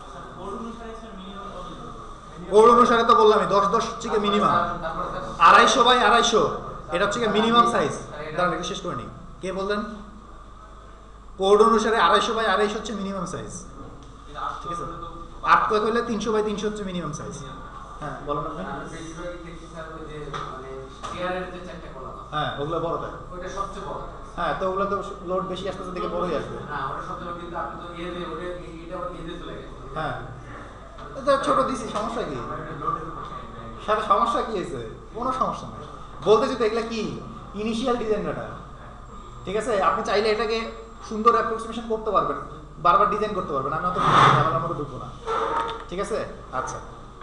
কোড অনুসারে তো বললামই দশ দশ হচ্ছে কি মিনিমাম, আড়াইশো বাই আড়াইশো এটা হচ্ছে কি মিনিমাম সাইজ। দাঁড়ান একটু শেষ করে নিই। কে বললেন? কোড অনুসারে আড়াইশো বাই আড়াইশো হচ্ছে মিনিমাম সাইজ। ঠিক আছে, আট কয়েক হলে তিনশো বাই তিনশো হচ্ছে মিনিমাম সাইজ। হ্যাঁ বলেন আপনি। হ্যাঁ ওগুলো বড় দেয়, হ্যাঁ তো ওগুলো তো লোড বেশি আসতেছে দিকে বড়ই আসবে। হ্যাঁ এটা ছোট দিছি, সমস্যা কি? সাথে সমস্যা কি হয়েছে? কোনো সমস্যা নেই, বলতেছি তো এগুলা কি ইনিশিয়াল ডিজাইন ডাটা। ঠিক আছে, আপনি চাইলে এটাকে সুন্দর অ্যাপ্রক্সিমেশন করতে পারবেন, বারবার ডিজাইন করতে পারবেন, আমি অত ঝামেলার মধ্যে ঢুকবো না। ঠিক আছে, আচ্ছা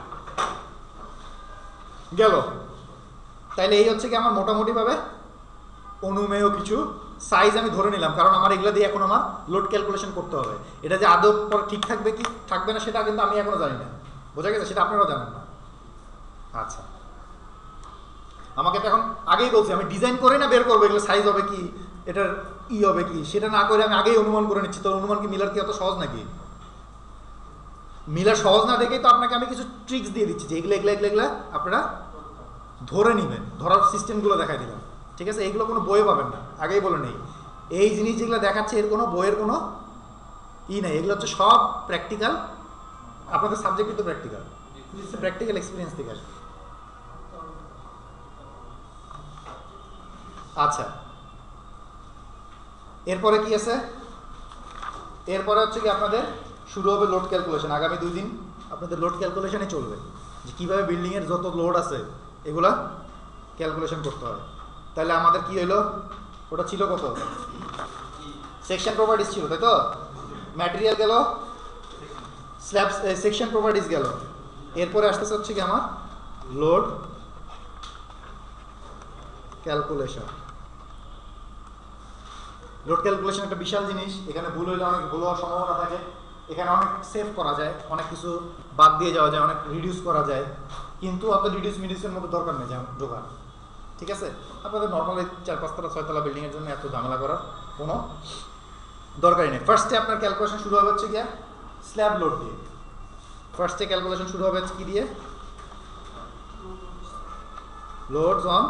গেল। তাইলে এই হচ্ছে কি আমার মোটামুটি ভাবে অনুমেয় কিছু সাইজ আমি ধরে নিলাম, কারণ আমার এগুলো দিয়ে এখন আমার লোড ক্যালকুলেশন করতে হবে। এটা যে আদৌ পরে ঠিক থাকবে কি থাকবে না সেটা কিন্তু আমি এখনো জানি না, বোঝা গেছে? সেটা আপনারাও জানেন না। আচ্ছা, আমাকে তো এখন আগেই বলছি আমি ডিজাইন করে না বের করবো এগুলো সাইজ হবে কি, এটার ই হবে কি, সেটা না করে আমি আগেই অনুমান করে নিচ্ছি। তো অনুমান কি মিলার কি অত সহজ নাকি? মিলার সহজ না দেখেই তো আপনাকে আমি কিছু ট্রিক্স দিয়ে দিচ্ছি যে এগুলো এগুলো এগুলো এগুলো আপনারা ধরে নেবেন, ধরার সিস্টেমগুলো দেখাই দিলাম। ঠিক আছে, এইগুলো কোনো বইয়ে পাবেন না, আগেই বলে নেই। এই জিনিস যেগুলো দেখাচ্ছে এর কোনো বইয়ের কোনো ই নেই, এগুলো হচ্ছে সব প্র্যাকটিক্যাল, আপনাদের সাবজেক্ট কিন্তু প্র্যাকটিক্যাল, প্র্যাকটিক্যাল এক্সপিরিয়েন্স থেকে আসবে। আচ্ছা, এরপরে কি আছে? এরপরে হচ্ছে কি আপনাদের শুরু হবে লোড ক্যালকুলেশন। আগামী দুই দিন আপনাদের লোড ক্যালকুলেশনই চলবে, যে কীভাবে বিল্ডিংয়ের যত লোড আছে এগুলা ক্যালকুলেশন করতে হয়। তাহলে আমাদের কি হইলো? ওটা ছিল কত? সেকশন প্রপার্টিজ ছিল, তাই তো? ম্যাটেরিয়াল গেল, স্ল্যাব সেকশন প্রপার্টিজ গেল। এরপরে আসতেছে হচ্ছে কি আমার লোড ক্যালকুলেশন। লোড ক্যালকুলেশন একটা বিশাল জিনিস, এখানে ভুল হইলে অনেক ভুল হওয়ার সম্ভাবনা থাকে। এখানে অনেক সেভ করা যায়, অনেক কিছু বাদ দিয়ে যাওয়া যায়, অনেক রিডিউস করা যায়, কিন্তু অত রিডিউস মিডিউসের মতো দরকার নেই যেমন ঢোকার। ঠিক আছে, আপনাদের নর্মালি চার পাঁচতলা ছয়তলা বিল্ডিংয়ের জন্য এত ঝামেলা করার কোনো দরকারই নেই। ফার্স্টে আপনার ক্যালকুলেশন শুরু হবে হচ্ছে গিয়া স্ল্যাব লোড দিয়ে। ফার্স্টে ক্যালকুলেশন শুরু হবে কি দিয়ে? Loads on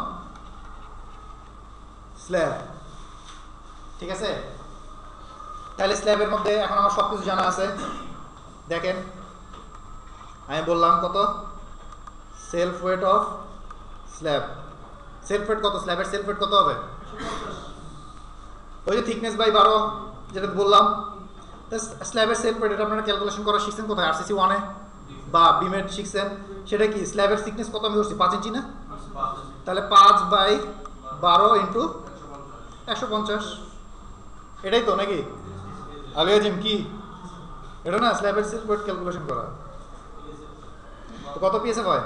slab. ঠিক আছে, তাহলে স্ল্যাবের মধ্যে এখন আমার সব কিছু জানা আছে। দেখেন আমি বললাম কত self weight of slab, self weight কত? স্ল্যাবের সেলফ ওয়েট কত হবে? ওই যে থিকনেস বাই বারো যেটা বললাম, স্ল্যাবের সেলফ ওয়েট এটা আপনারা ক্যালকুলেশন করা শিখছেন কোথায়? আরসিসি ওয়ানে বা বিমেড শিখছেন। সেটা কি স্ল্যাবের থিকনেস কত আমি ধরছি? পাঁচ ইঞ্চি না? তাহলে পাঁচ বাই বারো ইন্টু একশো পঞ্চাশ, এটাই তো নাকি? আলিয়া জিম কি এটা না স্ল্যাবের সেলফ ওয়েট ক্যালকুলেশন করা? তো কত পিএসএফ হয়?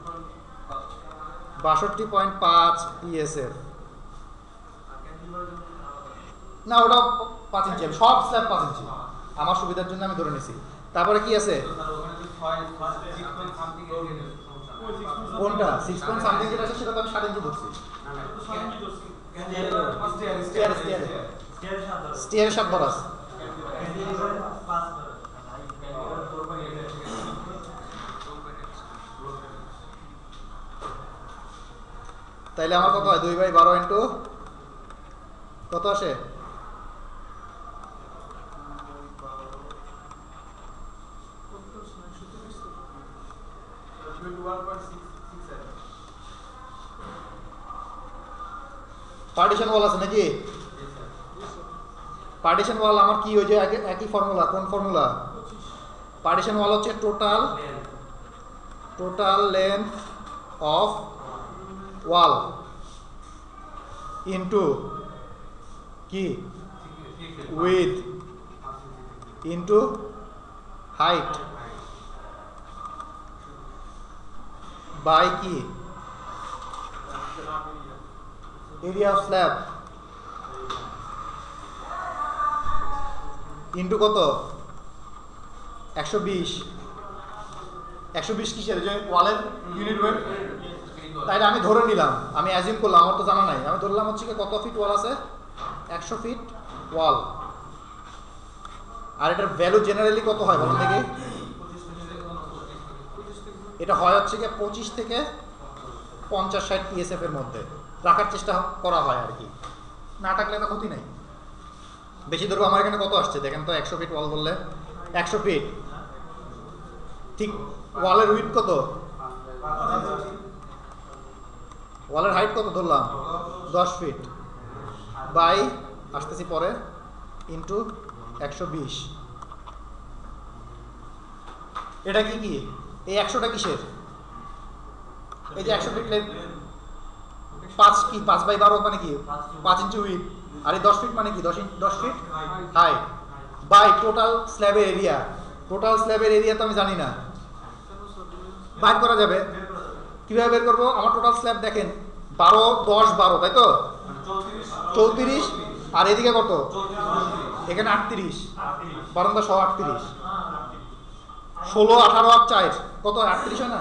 বাষট্টি পয়েন্ট পাঁচ পিএসএফ না, ওটা পাঁচ ইঞ্চি, সব স্ল্যাব পাঁচ ইঞ্চি আমার সুবিধার জন্য আমি ধরে নিছি। তারপরে কি আছে? কোনটা সিক্স পয়েন্ট সামথিং যেটা আছে সেটা তো আমি সাত ইঞ্চি ধরছি। স্টিয়ারের সাত ধরা আছে। তাইলে আমার কত হয়? দুই বাই বারো ইন্টু কত আসে? পার্টিশন ওয়াল আছে নাকি? পার্টিশন ওয়াল আমার কি ওই যে একই ফর্মুলা? কোন ফর্মুলা? পার্টিশন ওয়াল হচ্ছে total total length of wall into কি উইথ ইন্টু হাইট বাই কি এরিয়া অফ স্ল্যাব ইন্টু কত? একশো বিশ। একশো বিশ কিসের? যে ওয়ালের ইউনিট ওয়েট। তাইলে আমি ধরে নিলাম, আমি অ্যাজিউম করলাম, আমার তো জানা নাই, আমি ধরলাম হচ্ছে কি কত ফিট ওয়াল আছে? একশো ফিট ওয়াল। আর এটার ভ্যালু জেনারেলি কত হয় বলুন দেখি? এটা হয় হচ্ছে গিয়ে পঁচিশ থেকে পঞ্চাশ ষাট পিএসএফ এর মধ্যে রাখার চেষ্টা করা হয় আর কি, না থাকলে তো ক্ষতি নাই। বেশি ধরবো, আমার এখানে কত আসছে দেখেন তো, একশো ফিট ওয়াল বললে একশো ফিট, ঠিক ওয়ালের উইথ কত, ওয়ালের হাইট কত ধরলাম দশ ফিট বাই আসতেছি পরে ইন্টু একশো বিশ। এটা কি কি এই একশোটা কিসের? এই যে একশো ফিট লেন্থ, পাঁচ কি পাঁচ বাই বারো মানে কি পাঁচ ইঞ্চি উইথ, আর এই দশ ফিট মানে কি দশ দশ ফিট হাইট বাই টোটাল স্ল্যাবের এরিয়া। টোটাল স্ল্যাবের এরিয়া তো আমি জানি না, বাইর করা যাবে। কিভাবে বের করবো? আমার টোটাল স্ল্যাব দেখেন বারো দশ বারো, তাই তো চৌত্রিশ, আর এদিকে কত এখানে আটত্রিশ, বারান্দা সহ আটত্রিশ, ষোলো আঠারো আর চার কত আটত্রিশ হয় না?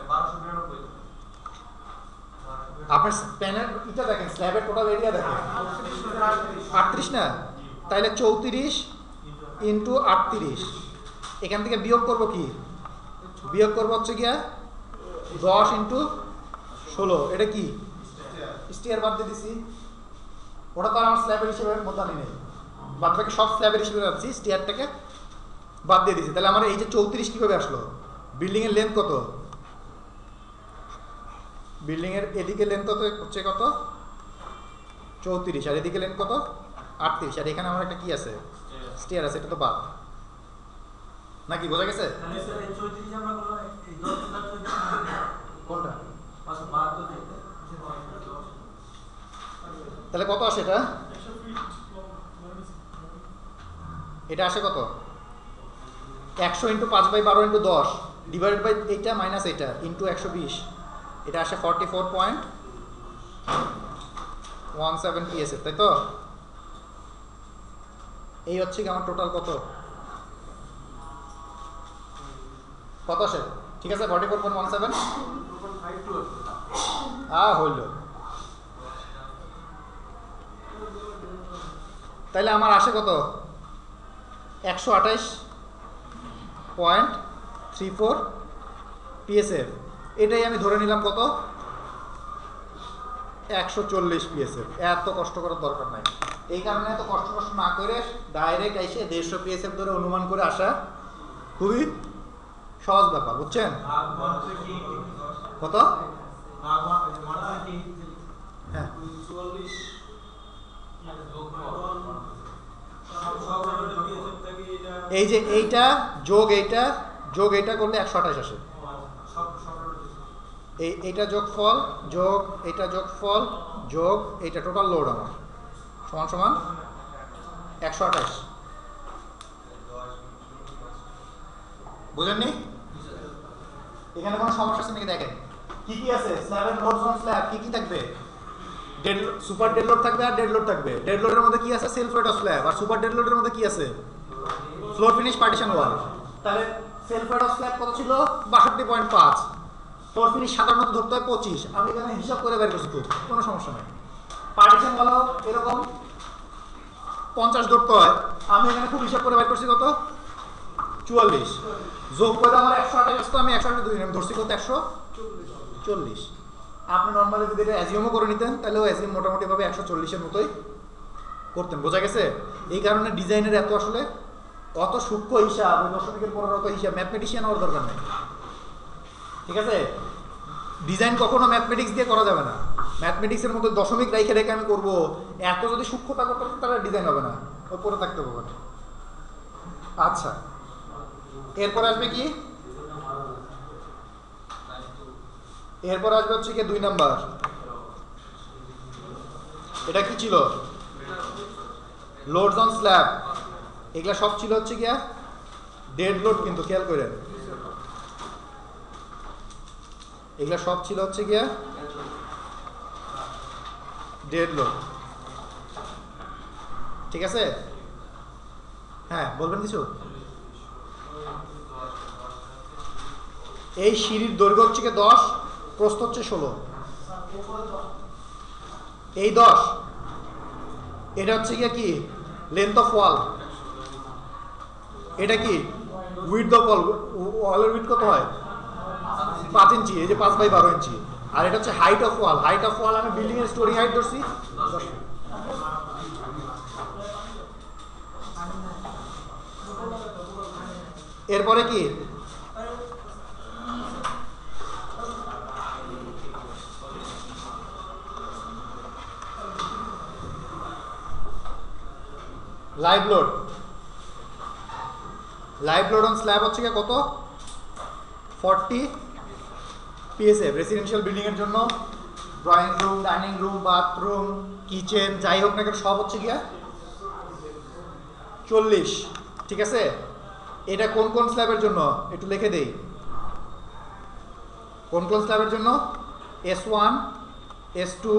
আপনার প্যানের এটা দেখেন, স্ল্যাবের টোটাল এরিয়া দেখেন আটত্রিশ না, তাইলে চৌত্রিশ ইন্টু আটত্রিশ, এখান থেকে বিয়োগ করব কি, বিয়োগ করবো হচ্ছে গিয়া দশ ইন্টু ষোলো, এটা কি স্টিয়ার বাদ দিয়ে দিছি, ওটা তো আমার স্ল্যাবের হিসেবে মধ্যে আনি নেই, বাদ বাকি সব স্ল্যাবের হিসেবে রাখছি, স্টিয়ারটাকে বাদ দিয়ে দিছি। তাহলে আমার এই যে চৌত্রিশ কিভাবে আসলো? বিল্ডিং এর লেন্থ কত, বিল্ডিং এর এদিকে লেন্থ কত হচ্ছে কত চৌত্রিশ, আর এদিকে লেন্থ কত আটত্রিশ, আর এখানে আমার একটা কি আছে স্টিয়ার আছে, এটা তো বাদ নাকি, বোঝা গেছে? কোনটা? তাহলে কত আসে এটা? এটা আসে কত একশো ইন্টু পাঁচ বাই বারো ইন্টু দশ ডিভাইডেড বাই এইটা মাইনাস এইটা ইন্টু একশো বিশ, এটা আসে forty four point one seven PSF, তাই তো? এই হচ্ছে কি আমার টোটাল কত কত আসে? ঠিক আছে, forty four point one seven হ্যাঁ হইল। তাইলে আমার আসে কত একশো আঠাইশ পয়েন্ট থ্রি ফোর পিএসএফ, এটাই আমি ধরে নিলাম কত একশো চল্লিশ পিএসএফ। এত কষ্ট করার দরকার নাই, এই কারণে এত কষ্ট কষ্ট না করে ডাইরেক্ট এসে দেড়শো পিএসএফ ধরে অনুমান করে আসা খুবই সহজ ব্যাপার, বুঝছেন? কত হ্যাঁ এই যে এইটা যোগ এইটা যোগ এইটা করলে একশো আঠাশ আসে, এই এইটা যোগ ফল যোগ এইটা যোগ ফল যোগ এইটা টোটাল লোড আমার সমান সমান একশো আঠাশ। বুঝলেননি? এখানে কোনো সমস্যা আছে নাকি? দেখেন কি কি আছে, স্ল্যাবের লোড অন স্ল্যাব কি কি থাকবে, ডেড সুপার ডেড লোড থাকবে আর ডেড লোড থাকবে। ডেড লোডের মধ্যে কি আছে সেলফ ওয়েট অফ স্ল্যাব, আর সুপার ডেড লোডের মধ্যে কি আছে ফ্লোর ফিনিশ পার্টিশন ওয়াল। তাহলে সেলফ ওয়েট অফ স্ল্যাব কত ছিল বাষট্টি পয়েন্ট পাঁচ, ফ্লোর ফিনিশ সাধারণত ধরতে হয় পঁচিশ, আমি এখানে হিসাব করে বের করছি, কোনো সমস্যা নেই। পার্টিশন ওয়ালও এরকম পঞ্চাশ ধরতে হয়, আমি এখানে খুব হিসাব করে বের করছি কত চুয়াল্লিশ, যোগ করে আমার একশো আঠাশ, তো আমি একশো আঠাশ দুই ধরছি কত একশো চল্লিশ। আপনি নর্মালি যদি এটা অ্যাজিউমও করে নিতেন তাহলেও অ্যাজিউম মোটামুটিভাবে একশো চল্লিশের মতোই করতেন, বোঝা গেছে? এই কারণে ডিজাইনের এত আসলে অত সূক্ষ্ম হিসাব, ওই দশমিকের পরের অত হিসাব ম্যাথমেটিশিয়ান হওয়ার দরকার নেই, ঠিক আছে? ডিজাইন কখনো ম্যাথমেটিক্স দিয়ে করা যাবে না, ম্যাথমেটিক্সের মধ্যে দশমিক রেখে রেখে আমি করবো, এত যদি সূক্ষ্মতা করতে তাহলে ডিজাইন হবে না, ওই পরে থাকতে হবে না। আচ্ছা, এরপর আসবে কি, এরপর আসবে হচ্ছে কি দুই নাম্বার, এটা কি ছিল লোডস অন স্ল্যাব, এগুলা সব ছিল হচ্ছে গিয়া ডেড লোড, কিন্তু খেয়াল করে এগুলা সব ছিল হচ্ছে গিয়া ডেড লোড, ঠিক আছে? হ্যাঁ বলবেন কিছু? এই সিঁড়ির দৈর্ঘ্য হচ্ছে কি দশ, প্রস্থ হচ্ছে ষোলো, এই দশ, এটা হচ্ছে গিয়া কি লেন্থ অফ ওয়াল, এটা কি উইডথ অফ ওয়াল, ওয়ালের উইডথ কত হয় পাঁচ ইঞ্চি, এই যে পাঁচ বাই বারো ইঞ্চি। আর এটা হচ্ছে height of wall, height of wall আমি বিল্ডিং এর স্টোরি হাইট ধরছি দশ ফিট। এরপরে কি live load, live load on slab হচ্ছে কি কত ফর্টি পিএসএফ। রেসিডেন্সিয়াল বিল্ডিং এর জন্য drawing room, dining room, bathroom, kitchen যাই হোক না কেন সব হচ্ছে গিয়া চল্লিশ। ঠিক আছে, এটা কোন কোন স্ল্যাবের জন্য একটু লিখে দেই। কোন কোন স্ল্যাবের জন্য? S one, S two,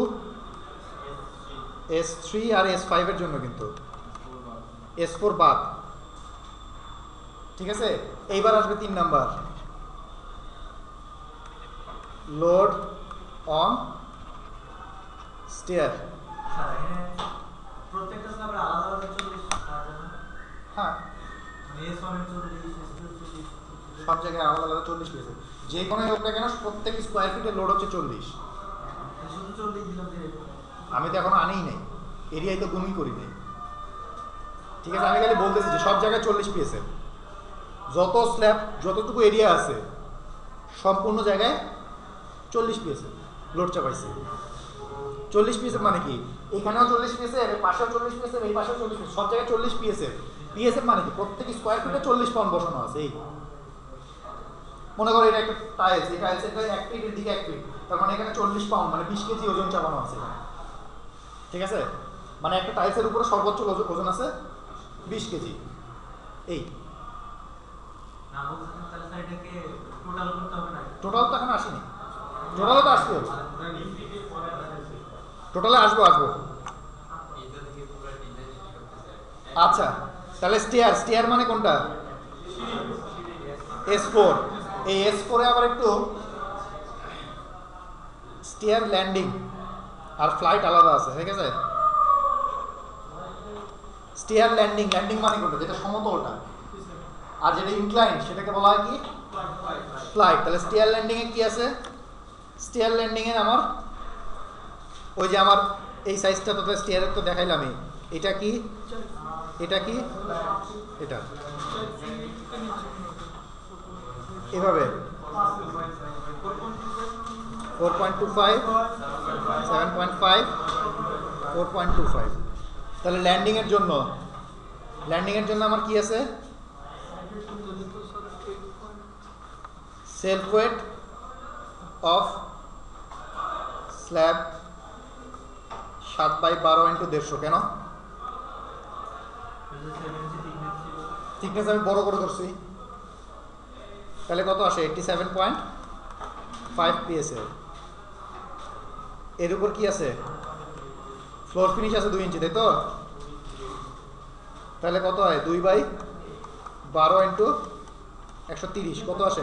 S three আর এস ফাইভ এর জন্য, কিন্তু এস ফোর বাদ। ঠিক আছে, এইবার আসবে তিন নাম্বার, লোড অন স্টেয়ার। প্রত্যেকটা স্ল্যাবের আলাদা আলাদা চল্লিশ আছে না? হ্যাঁ, এস ওয়ান এর চল্লিশ, এস টু এর চল্লিশ, সব জায়গায় আলাদা আলাদা চল্লিশ পেয়েছে। যে কোনো হোক না কেন প্রত্যেক স্কোয়ার ফিটের লোড হচ্ছে চল্লিশ। শুধু চল্লিশ দিলাম যে আমি তো এখনো আনিই নাই, এরিয়ায় তো গুণই করি নাই। ঠিক আছে, আমি খালি বলতেছি যে সব জায়গায় চল্লিশ পিএসএফ, যত স্ল্যাব যতটুকু এরিয়া আছে সম্পূর্ণ জায়গায় চল্লিশ পিএসএফ লোড চাপাইছে। চল্লিশ পিএসএফ মানে কি? এখানেও চল্লিশ পিএসএফ, এই পাশেও চল্লিশ পিএসএফ, এই পাশেও চল্লিশ পিএসএফ, সব জায়গায় চল্লিশ পিএসএফ। পিএসএফ মানে কি? প্রত্যেক স্কোয়ার ফিটে চল্লিশ পাউন্ড বসানো আছে। এই মনে করো এটা একটা টাইলস, এই টাইলসের এক ফিট, এর দিকে এক ফিট, তার মানে এখানে চল্লিশ পাউন্ড মানে বিশ কেজি ওজন চাপানো আছে এখানে। ঠিক আছে, মানে একটা টাইলসের উপরে সর্বোচ্চ ওজন আছে বিশ কেজি। এই না বলছেন তাহলে সাইডটাকে টোটাল করতে হবে না? টোটাল তো এখন আসেনি, টোটালে তো আসবে, টোটালে আসবো আসবো আচ্ছা, তাহলে স্টেয়ার, স্টেয়ার মানে কোনটা? S four. এই এস ফোরে আবার একটু স্টেয়ার ল্যান্ডিং আর ফ্লাইট আলাদা আছে। ঠিক আছে, স্টেয়ার ল্যান্ডিং, ল্যান্ডিং মানে কোনটা? যেটা সমতলটা, আর যেটা ইনক্লাইন সেটাকে বলা হয় কি ফ্লাইট। তাহলে স্টেয়ার ল্যান্ডিং এ কি আছে? স্টেয়ার ল্যান্ডিং এ আমার ওই যে আমার এই সাইজটা তো স্টেয়ারের তো দেখাইলামই। এটা কি, এটা কি, এটা এভাবে four point two five, seven point five, four point two five. তাহলে ল্যান্ডিং এর জন্য, ল্যান্ডিং এর জন্য আমার কি আছে? সেলফ ওয়েট অফ স্ল্যাব সাত বাই বারো ইন্টু দেড়শো। কেন? থিকনেস আমি বড় করে ধরছি, তাহলে কত আসে? Eighty seven point five PSA. এর উপর কি আছে? ফ্লোর ফিনিশ আছে দুই ইঞ্চি, তাই তো? তাহলে কত হয়? দুই বাই বারো ইন্টু একশো তিরিশ, কত আসে?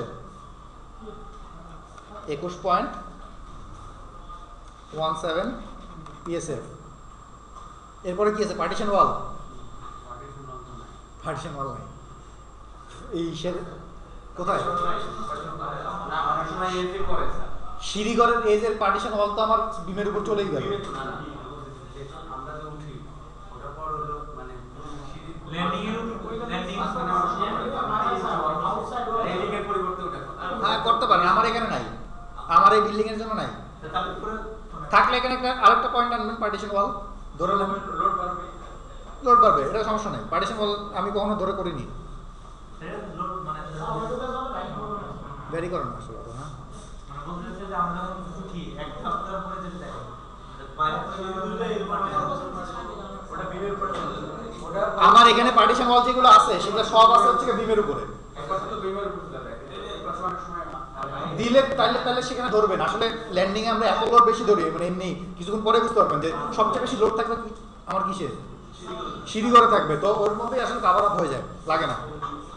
একুশ পয়েন্ট ওয়ান সেভেন পিএসএফ। এরপরে কি আছে? পার্টিশন ওয়াল, পার্টিশন ওয়াল নাই। এই কোথায়? সিঁড়িঘরের এজের পার্টিশন ওয়াল তো আমার বিমের উপর চলেই গেল। হ্যাঁ করতে পারেন, আমার এখানে নাই, আমার এই বিল্ডিং এর জন্য নাই। থাকলে এখানে একটা আরেকটা পয়েন্ট আনবেন, পার্টিশন ওয়াল ধরে নেবেন, লোড বাড়বে, লোড বাড়বে, এটা সমস্যা নেই। পার্টিশন ওয়াল আমি কখনো ধরে করিনি, ভ্যারি করেন আসলে। হ্যাঁ আমার এখানে পার্টিশন ওয়াল যেগুলো আছে সেগুলো সব আছে হচ্ছে বিমের উপরে দিলে, তাহলে তাহলে সেখানে ধরবেন। আসলে ল্যান্ডিং এ আমরা এত লোড বেশি ধরি, মানে এমনি কিছুক্ষণ পরে বুঝতে পারবেন যে সবচেয়ে বেশি লোড থাকবে আমার কিসে? সিঁড়ি ঘরে থাকবে, তো ওর মধ্যেই আসলে কাভার আপ হয়ে যায়, লাগে না।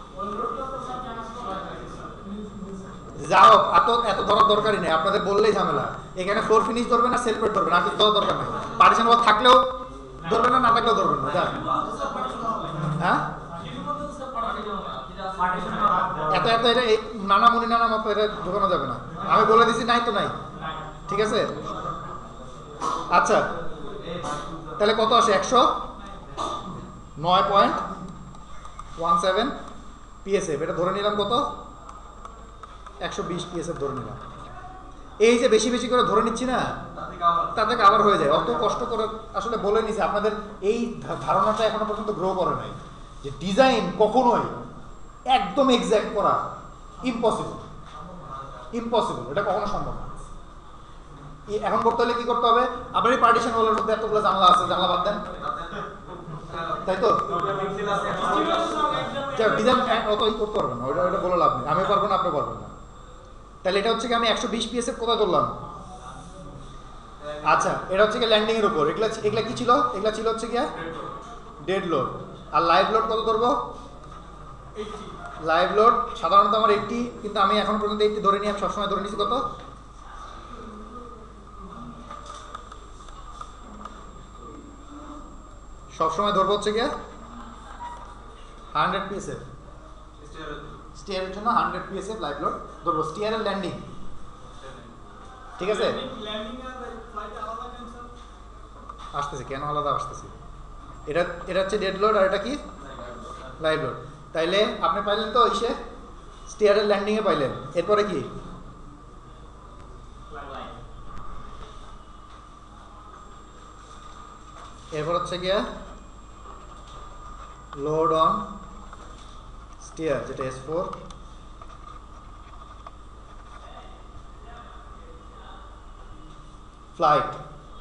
যাও এত এত ধরার দরকারই নেই, আপনাদের বললেই ঝামেলা। এখানে ফ্লোর ফিনিশ ধরবেন না, সেলফ ওয়েট ধরবেন, আর কিছু ধরার দরকার নেই। পার্টিশন ওয়াল থাকলেও ধরবেন না, না থাকলেও ধরবেন না। হ্যাঁ পার্টিশন এত এত এটা এই নানা মুনি নানা মত এটা ঢোকানো যাবে না, আমি বলে দিছি নাই তো নাই, ঠিক আছে। আচ্ছা তাহলে কত আসে, একশো নয় পয়েন্ট ওয়ান সেভেন পিএসএফ, এটা ধরে নিলাম কত, একশো বিশ পিএসএফ ধরে নিলাম। এই যে বেশি বেশি করে ধরে নিচ্ছি না, তাতে আবার হয়ে যায়, অত কষ্ট করে আসলে বলে নিছি, আপনাদের এই ধারণাটা এখনো পর্যন্ত গ্রো করে নাই যে ডিজাইন কখনোই একদম এক্সাক্ট করা ইম্পসিবল, ইম্পসিবল, এটা কখনো সম্ভব না। এখন করতে হলে কি করতে হবে, আপনার এই পার্টিশন ওয়ালের মধ্যে এতগুলো জানলা আছে, জানলা বাদ দেন, তাই তো ডিজাইন অত ই করতে পারবেন না, ওইটা ওইটা বলে লাভ নেই, আমি পারবো না আপনি পারবেন না। তাহলে এটা হচ্ছে কি আমি একশো বিশ পিএসএফ কোথায় ধরলাম, আচ্ছা এটা হচ্ছে কি ল্যান্ডিং এর উপর, এগুলা এগুলা কি ছিল, এগুলা ছিল হচ্ছে গিয়া ডেড লোড, আর লাইভ লোড কত ধরবো, লাইভ লোড সাধারণত আমার এইটটি, কিন্তু আমি এখন পর্যন্ত এইটটি ধরে নিই, আমি সবসময় ধরে নিচ্ছি কত, সবসময় ধরবো হচ্ছে গিয়া হান্ড্রেড পিএসএফ, স্টিয়ারের জন্য হান্ড্রেড পিএসএফ লাইভ লোড ধরবো, স্টিয়ারের ল্যান্ডিং, ঠিক আছে। আসতেছে কেন আলাদা আসতেছে, এটা এটা হচ্ছে ডেড লোড আর এটা কি লাইভ লোড। তাইলে আপনি পাইলেন তো ইসে স্টিয়ারের ল্যান্ডিং এ পাইলেন, এরপরে কি এরপর হচ্ছে গিয়া লোড অন স্টিয়ার, যেটা S four, flight,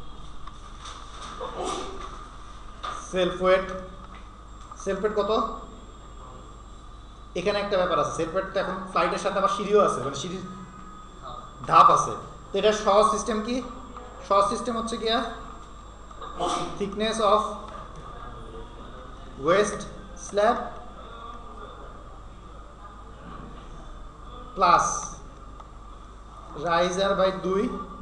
self weight, self weight কত, এখানে একটা ব্যাপার আছে, সেলফ ওয়েটটা এখন ফ্লাইটের সাথে আবার সিঁড়িও আছে, মানে সিঁড়ির ধাপ আছে, তো এটা সহজ সিস্টেম কি, সহজ সিস্টেম হচ্ছে গিয়া thickness of waist slab plus riser by দুই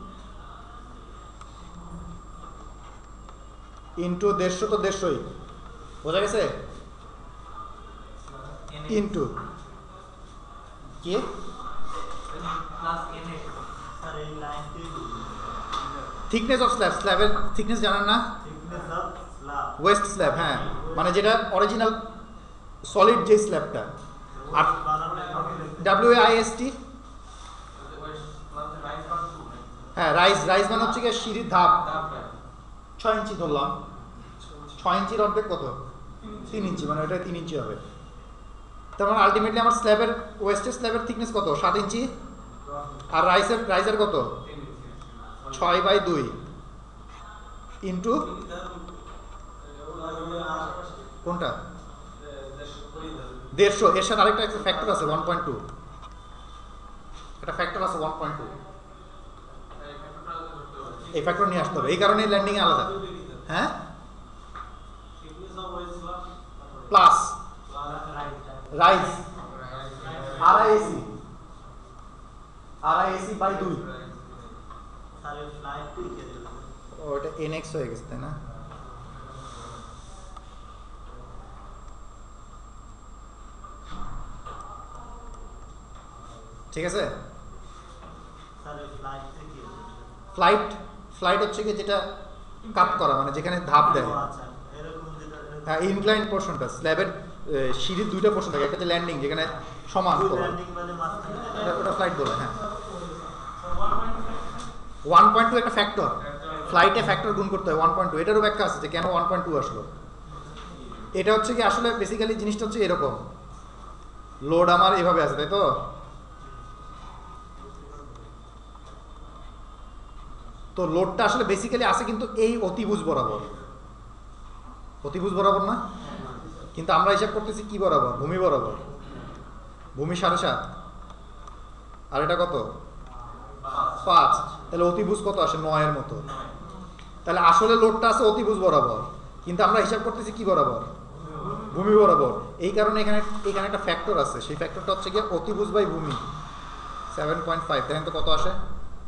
ইন্টু দেড়শো, তো দেড়শোই বোঝা গেছে, ইন্টু কি থিকনেস অফ স্ল্যাব, স্ল্যাবের থিকনেস জানেন না, ওয়েস্ট স্ল্যাব, হ্যাঁ মানে যেটা অরিজিনাল সলিড যে স্ল্যাবটা, আর ডাব্লিউ আই এস টি, হ্যাঁ রাইজ, রাইজ মানে হচ্ছে কি সিঁড়ির ধাপ, ছয় ইঞ্চি ধরলাম, ছয় ইঞ্চির অর্ধেক কত, তিন ইঞ্চি, মানে ওটা তিন ইঞ্চি হবে, তার মানে আলটিমেটলি আমার স্ল্যাবের ওয়েস্টের স্ল্যাবের থিকনেস কত, সাত ইঞ্চি, আর রাইসের রাইজের কত, ছয় বাই দুই ইন্টু কোনটা দেড়শো, এর সাথে আরেকটা ফ্যাক্টর আছে ওয়ান পয়েন্ট টু, একটা ফ্যাক্টর আছে ওয়ান পয়েন্ট টু, এই ফ্যাক্টর নিয়ে আসতে হবে, এই কারণে ল্যান্ডিং এ আলাদা, হ্যাঁ প্লাস রাইজ আড়াই এসি, আড়াই এসি বাই দুই, ওটা এনএক্স হয়ে গেছে তাই না, ঠিক আছে। ফ্লাইট, ফ্লাইট হচ্ছে কি যেটা কাট করা, মানে যেখানে ধাপ দেয়, হ্যাঁ ইনক্লাইন পোর্শনটা, স্ল্যাবের সিঁড়ির দুইটা পোর্শন থাকে, একটা হচ্ছে ল্যান্ডিং যেখানে সমান, ওটা ফ্লাইট বলে, হ্যাঁ ওয়ান পয়েন্ট টু একটা ফ্যাক্টর, ফ্লাইটে ফ্যাক্টর গুণ করতে হয় ওয়ান পয়েন্ট টু, এটারও ব্যাখ্যা আছে যে কেন ওয়ান পয়েন্ট টু আসলো, এটা হচ্ছে কি আসলে বেসিক্যালি জিনিসটা হচ্ছে এরকম, লোড আমার এভাবে আছে তাই তো, তো লোডটা আসলে বেসিক্যালি আছে কিন্তু এই অতিভুজ বরাবর, অতিভুজ বরাবর না, কিন্তু আমরা হিসাব করতেছি কি বরাবর, ভূমি বরাবর, ভূমি সাড়ে সাত আর এটা কত পাঁচ, তাহলে অতিভুজ কত আসে, নয়ের মতো, তাহলে আসলে লোডটা আছে অতিভুজ বরাবর, কিন্তু আমরা হিসাব করতেছি কি বরাবর, ভূমি বরাবর, এই কারণে এখানে এখানে একটা ফ্যাক্টর আছে, সেই ফ্যাক্টরটা হচ্ছে গিয়ে অতিভুজ বাই ভূমি, সেভেন পয়েন্ট ফাইভ, দেখেন তো কত আসে,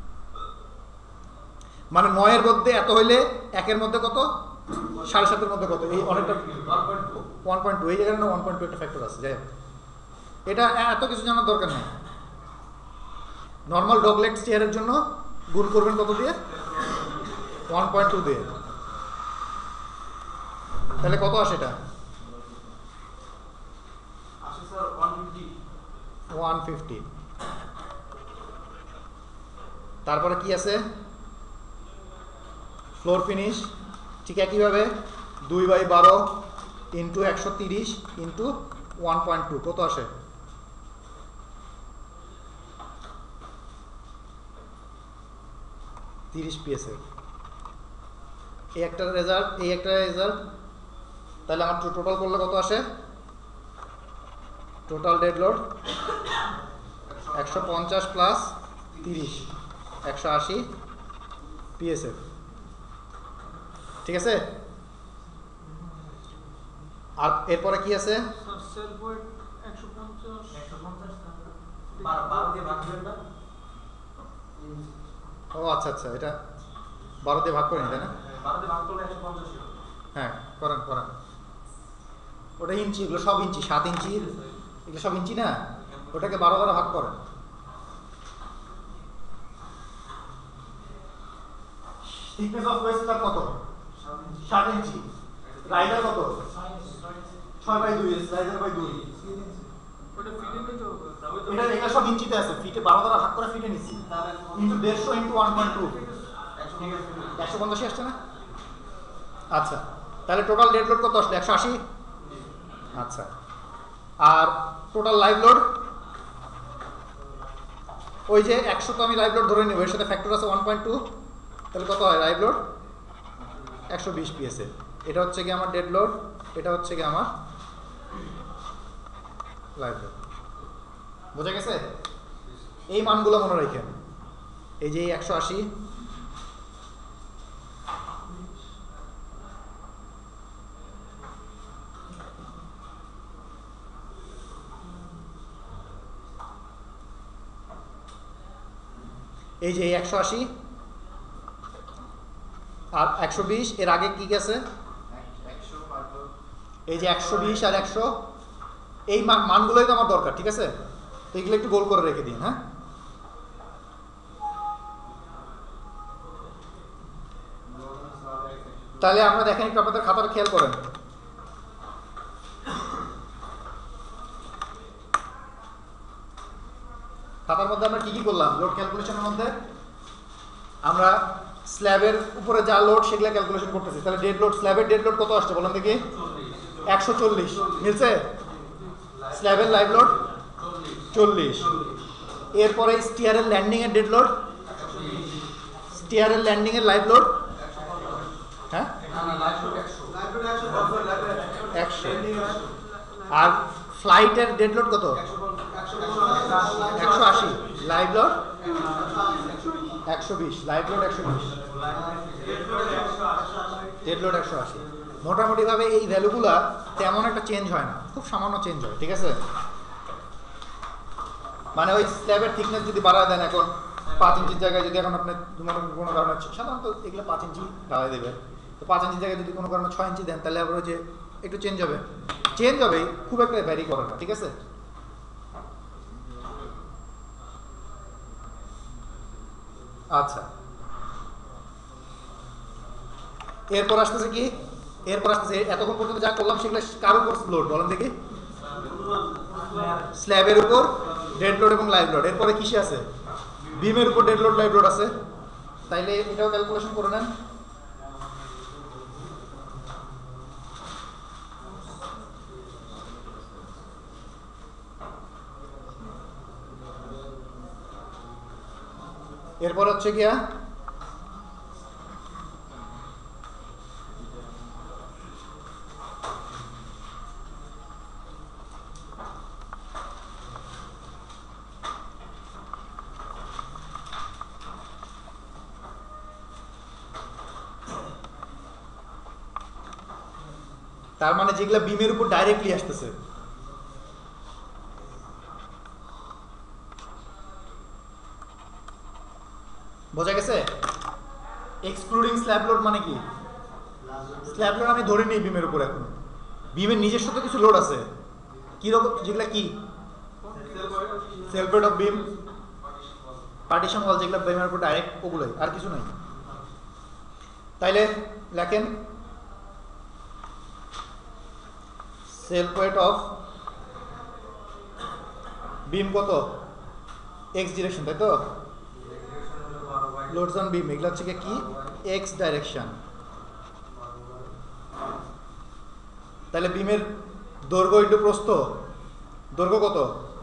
মানে নয়ের মধ্যে এত হইলে একের মধ্যে কত, সাড়ে সাতের মধ্যে কত, এই অনেকটা ওয়ান পয়েন্ট টু, এই জায়গায় না ওয়ান পয়েন্ট টু একটা ফ্যাক্টর আছে, যাই হোক এটা এত কিছু জানার দরকার নেই। নর্মাল ডগলেগ স্টিয়ারের জন্য গুণ করবেন কত দিয়ে? ওয়ান পয়েন্ট টু দিয়ে। তাহলে কত আসে এটা? One fifty. তারপরে কি আছে? ফ্লোর ফিনিশ ঠিক একইভাবে দুই বাই বারো ইন্টু একশো তিরিশ ইন্টু ওয়ান পয়েন্ট টু, কত আসে? তিরিশ পিএসের। এই একটা রেজাল্ট, এই একটা রেজাল্ট। তাহলে আমার টোটাল করলে কত আসে? টোটাল ডেড লোড একশো পঞ্চাশ প্লাস তিরিশ, একশো আশি পিএসএফ। ঠিক আছে? আর এরপরে কি আছে? ও আচ্ছা আচ্ছা, এটা বারো দিয়ে ভাগ করে নি, তাই না? হ্যাঁ করেন করেন। ওটা ইঞ্চি, এগুলো সব ইঞ্চি, সাত ইঞ্চি এগুলো সব ইঞ্চি না, ওটাকে বারো দ্বারা ভাগ করেন। থিকনেস অফ ওয়েস্টার কত? সাত ইঞ্চি। রাইডার কত? ছয় বাই দুই, রাইডার বাই দুই। এটা এগুলো সব ইঞ্চিতে আছে, ফিটে বারো দ্বারা ভাগ করে ফিটে নিচ্ছি। ইন্টু দেড়শো ইন্টু ওয়ান পয়েন্ট টু, একশো পঞ্চাশি আসছে না? আচ্ছা, তাহলে টোটাল ডেড লোড কত আসলে? একশো আশি। আচ্ছা, আর টোটাল লাইভ লোড ওই যে একশো, তো আমি লাইভ লোড ধরে নেব, এর সাথে ফ্যাক্টর আছে ওয়ান পয়েন্ট টু, তাহলে কত হয় লাইভ লোড? একশো বিশ পিএসএ। এটা হচ্ছে কি আমার ডেড লোড, এটা হচ্ছে কি আমার লাইভ লোড। বোঝা গেছে? এই মানগুলো মনে রাখেন, এই যে একশো আশি, এই যে একশো আশি আর একশো বিশ, এর আগে কি গেছে? এই যে একশো বিশ আর একশো, এই মানগুলোই তো আমার দরকার। ঠিক আছে, তো এগুলো একটু গোল করে রেখে দিন। হ্যাঁ, তাহলে আমরা দেখেন একটু, আপনাদের খাতাটা খেয়াল করেন। খাতার মধ্যে আমরা কি কি করলাম? লোড ক্যালকুলেশনের মধ্যে আমরা স্ল্যাবের উপরে যা লোড সেগুলো ক্যালকুলেশন করতেছি। তাহলে ডেড লোড, স্ল্যাবের ডেড লোড কত আসছে বলেন দেখি? একশো চল্লিশ। মিলছে? স্ল্যাবের লাইভ লোড চল্লিশ। এরপরে স্টিয়ারের ল্যান্ডিং এর ডেড লোড, স্টিয়ারের ল্যান্ডিং এর লাইভ লোড, হ্যাঁ একশো। আর ফ্লাইটের ডেড লোড কত? একশো আশি। লাইভ লোড একশো বিশ, লাইভ লোড একশো বিশ, ডেড লোড একশো আশি। মোটামুটি ভাবে এই ভ্যালুগুলা তেমন একটা চেঞ্জ হয় না, খুব সামান্য চেঞ্জ হয়। ঠিক আছে, মানে ওই স্ল্যাবের থিকনেস যদি বাড়ায় দেন, এখন পাঁচ ইঞ্চির জায়গায় যদি এখন আপনি কোনো কারণে, সাধারণত এগুলো পাঁচ ইঞ্চি ঢালাই দেবে, তো পাঁচ ইঞ্চির জায়গায় যদি কোনো কারণে ছয় ইঞ্চি দেন, তাহলে আবার যে একটু চেঞ্জ হবে, চেঞ্জ হবে, খুব একটা ভ্যারি করে না। ঠিক আছে, আচ্ছা, এরপর আসতেছে কি? এরপর আসতেছে এতক্ষণ পর্যন্ত যা করলাম সেগুলো কার উপর লোড বলেন দেখি? স্ল্যাবের উপর ডেড লোড এবং লাইভ লোড। এরপরে কিসে আছে? বিমের উপর ডেড লোড লাইভ লোড আছে। তাইলে এটাও ক্যালকুলেশন করে নেন। এরপর হচ্ছে গিয়া তার মানে যেগুলা বিমের উপর ডাইরেক্টলি আসতেছে, বোঝা গেছে? এক্সক্লুডিং স্ল্যাব লোড মানে কি? স্ল্যাব লোড আমি ধরে নিই বিমের উপর, এখন বিমের নিজস্ব তো কিছু লোড আছে, কি রকম? যেগুলা কি self weight of beam, partition wall যেগুলো বিমের উপর ডাইরেক্ট, ওগুলোই, আর কিছু নাই। তাইলে লেখেন সেলফ ওয়েট অফ বিম কত, এক্স ডিরেকশন, তাই তো? লোডস অন বিম এগুলো হচ্ছে কি এক্স ডাইরেকশন। তাহলে বিমের দৈর্ঘ্য ইন্টু প্রস্থ, দৈর্ঘ্য কত,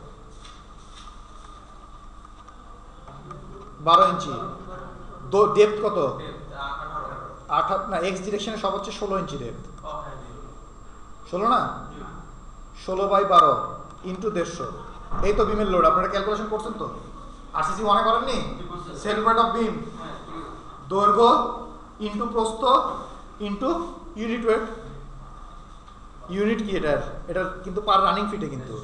বারো ইঞ্চি, ডেপথ কত, আঠারো না, এক্স ডিরেকশনে সব হচ্ছে ষোলো ইঞ্চি ডেপথ, ষোলো না, ষোলো বাই বারো ইন্টু দেড়শো। এই তো বিমের লোড, আপনারা ক্যালকুলেশন করছেন তো? আরসিসি ওয়ানে করেননি? সেলফ ওয়েট অফ বিম, দৈর্ঘ্য ইন্টু প্রস্থ ইন্টু ইউনিট ওয়েট। ইউনিট কি এটার? এটার কিন্তু পার রানিং ফিটে, কিন্তু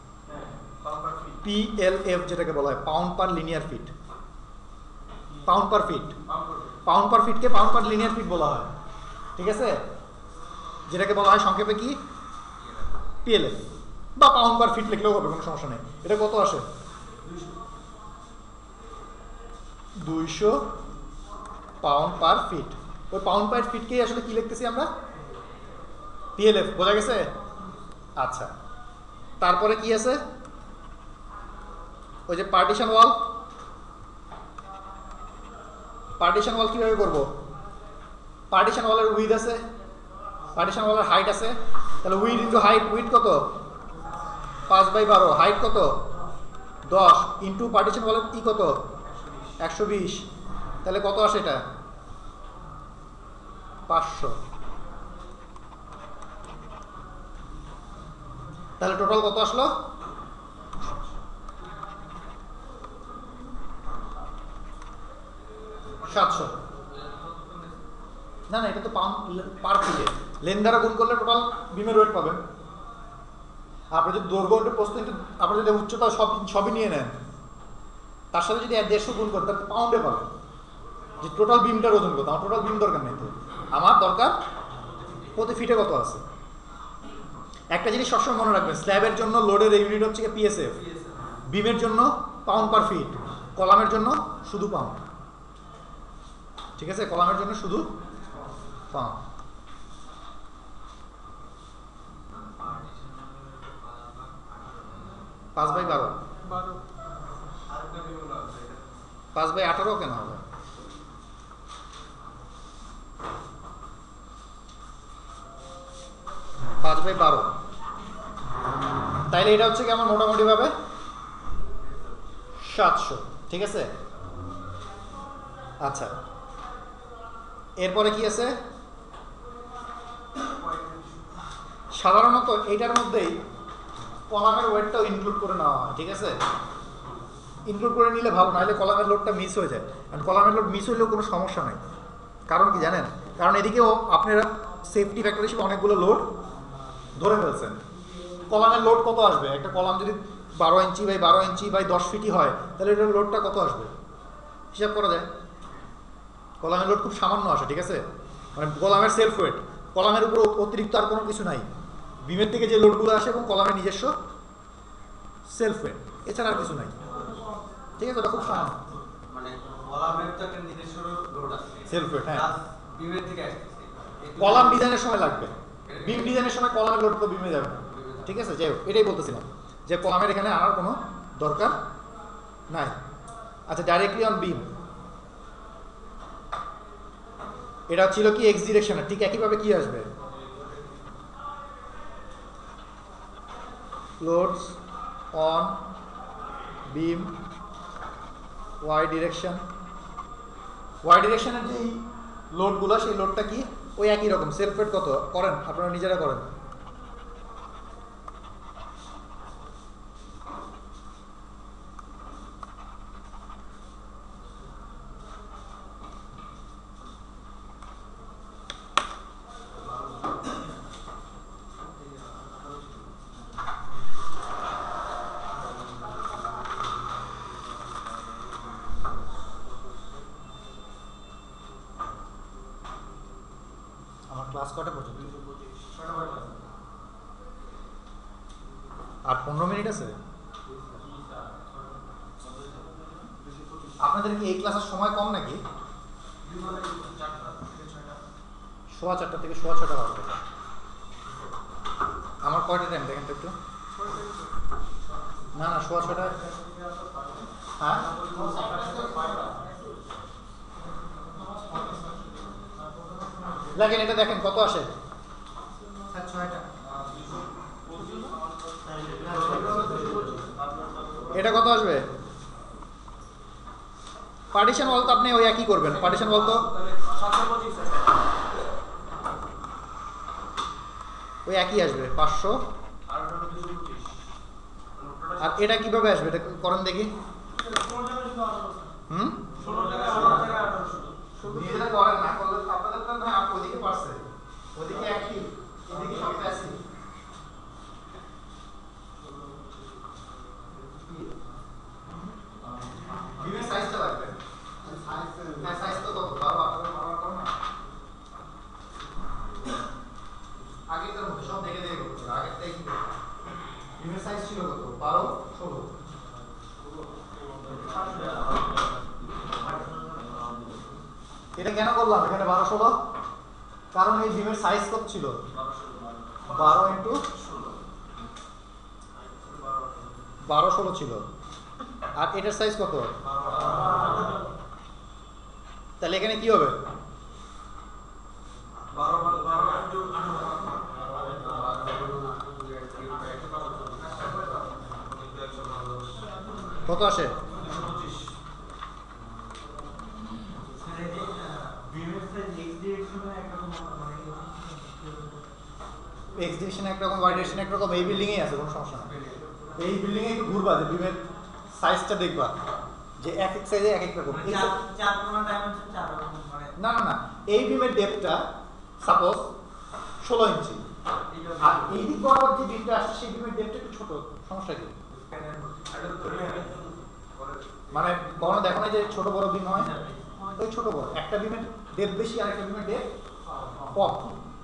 পি এল এফ যেটাকে বলা হয় pound per linear feet, pound per feet, pound per ফিটকে পাউন্ড পার লিনিয়ার ফিট বলা হয়, ঠিক আছে? যেটাকে বলা হয় সংক্ষেপে কি পিএলএফ, বা পাউন্ড পার ফিট লিখলেও হবে, কোনো সমস্যা নেই। এটা কত আসে? দুইশো পাউন্ড পার ফিট। ওই পাউন্ড পার ফিটকেই আসলে কি লিখতেছি আমরা? পিএলএফ, বোঝা গেছে? আচ্ছা, তারপরে কি আছে? ওই যে পার্টিশন ওয়াল, পার্টিশন ওয়াল কিভাবে করব? পার্টিশন ওয়ালের উইথ আছে, পার্টিশন ওয়ালের হাইট আছে, তাহলে উইথ ইন্টু হাইট, উইথ কত, পাঁচ বাই বারো, হাইট কত, দশ, ইন্টু পার্টিশন ওয়ালের ই কত, একশো বিশ, তাহলে কত আসে এটা? পাঁচশো। তাহলে টোটাল কত আসলো? সাতশো। না না, এটা তো পাউন্ড পার ফিটে, লেন দ্বারা গুণ করলে টোটাল বিমের ওয়েট পাবেন। আপনি যদি দৈর্ঘ্য একটু প্রস্থ একটু, আপনি যদি উচ্চতা সব সবই নিয়ে নেন, তার সাথে যদি এক দেড়শো গুণ করেন, তাহলে পাউন্ডে পাবেন যে টোটাল বিমটার ওজন কত। আমার টোটাল বিম দরকার নেই তো, আমার দরকার প্রতি ফিটে কত আছে। একটা জিনিস সবসময় মনে রাখবেন, স্ল্যাবের জন্য লোডের ইউনিট হচ্ছে পিএসএফ, বিমের জন্য পাউন্ড পার ফিট, কলামের জন্য শুধু পাউন্ড, ঠিক আছে? কলামের জন্য শুধু পাউন্ড। পাঁচ বাই বারো, পাঁচ বাই আঠারো কেন হবে? পাঁচ বাই বারো, তাইলে এটা হচ্ছে কি আমার মোটামুটি ভাবে সাতশো, ঠিক আছে? আচ্ছা, এরপরে কি আছে? সাধারণত এইটার মধ্যেই কলামের ওয়েটটাও ইনক্লুড করে নেওয়া হয়, ঠিক আছে? ইনক্লুড করে নিলে ভালো, নাহলে কলামের লোডটা মিস হয়ে যায়। আর কলামের লোড মিস হইলেও কোনো সমস্যা নাই, কারণ কি জানেন? কারণ এদিকেও আপনারা সেফটি ফ্যাক্টর হিসেবে অনেকগুলো লোড ধরে ফেলছেন। কলামের লোড কত আসবে? একটা কলাম যদি বারো ইঞ্চি বাই বারো ইঞ্চি বাই দশ ফিটই হয়, তাহলে এটার লোডটা কত আসবে হিসাব করা যায়। কলামের লোড খুব সামান্য আসে, ঠিক আছে? মানে কলামের সেলফ ওয়েট, কলামের উপর অতিরিক্ত আর কোনো কিছু নাই, বিমের থেকে যে লোডগুলো আসে এবং কলামের নিজস্ব সেলফ ওয়েট, এছাড়া আর কিছু নাই, ঠিক আছে? ওটা খুব সামান্য, মানে কলামের তো একটা নিজস্ব লোড আছে, সেলফ ওয়েট, হ্যাঁ। বিমের থেকে আসছে, কলাম ডিজাইনের সময় লাগবে, বিম ডিজাইনের সময় কলামের লোড তো বিমে যাবে, ঠিক আছে? যাই হোক, এটাই বলতেছিলাম যে কলামের এখানে আনার কোনো দরকার নাই। আচ্ছা, ডাইরেক্টলি অন বিম, এটা ছিল কি এক্স ডিরেকশনে, ঠিক একইভাবে কি আসবে? Loads on beam Y direction, Y ডিরেকশনের যেই লোডগুলো, সেই লোডটা কি ওই একই রকম। সেলফ ওয়েট কত করেন আপনারা নিজেরা করেন, ক্লাস কটা পর্যন্ত? আর পনেরো মিনিট আছে। আপনাদের কি এই ক্লাসের সময় কম নাকি? সোয়া চারটা থেকে সোয়া ছটা বাজবে। আমার কয়টা টাইম দেখেন তো একটু। না না সোয়া ছটা। হ্যাঁ দেখেন এটা দেখেন কত আসে। এটা কত আসবে? পার্টিশন ওয়াল তো আপনি ওই একই করবেন। পার্টিশন ওয়াল তো ওই একই আসবে পাঁচশো। আর এটা কিভাবে আসবে এটা করেন দেখি। হুম নিজেরা করেন না করলে আপনাদের তো না ওদিকে পারছে ওদিকে একই এদিকে সব প্যাসি। বিমের সাইজটা লাগবে। হ্যাঁ সাইজ তো কত বারো আঠারো বারো আঠারো না আগেরটার মধ্যে সব দেখে দেখে করতে হবে। আগেরটাই কি বিমের সাইজ ছিল কত বারো ষোলো। এটা কেন করলাম এখানে বারো ষোলো? কারণ এই বিমের সাইজ কত ছিল? বারো ইন্টু বারো ষোলো ছিল। আর এটার সাইজ কত? তাহলে এখানে কি হবে? কত আসে? এক্স ডিরেকশনে একরকম ওয়াই ডিরেকশনে একরকম। এই বিল্ডিংয়েই আছে কোনো সমস্যা না। এই বিল্ডিংয়ে একটু ঘুরবা যে বিমের সাইজটা দেখবা যে এক এক সাইজে এক এক রকম। না না না এই বিমের ডেপথটা সাপোজ ষোলো ইঞ্চি আর এই দিক বরাবর যে বিমটা আসছে সেই বিমের ডেপথটা একটু ছোট। সমস্যা কি? মানে কখনো দেখো না যে ছোট বড় বিম হয়? ওই ছোট বড় একটা বিমের ডেপথ বেশি আর একটা বিমের ডেপথ কম।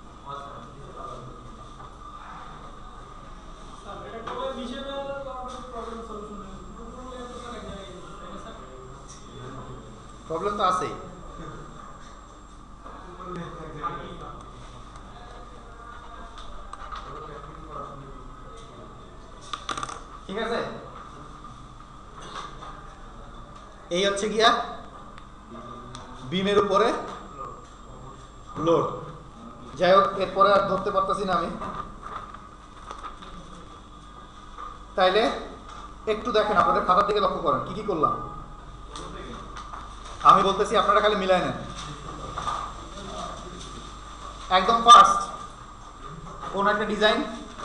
প্রবলেম তো আছেই। ঠিক আছে এই হচ্ছে গিয়া বিমের উপরে লোড। যাই হোক এরপরে আর ধরতে পারতেছি না আমি। তাইলে একটু দেখেন আপনাদের খাতার দিকে লক্ষ্য করেন কি কি করলাম। আমি বলতেছি আপনারা খালি মিলাই নেন। একদম ফার্স্ট কোন একটা ডিজাইন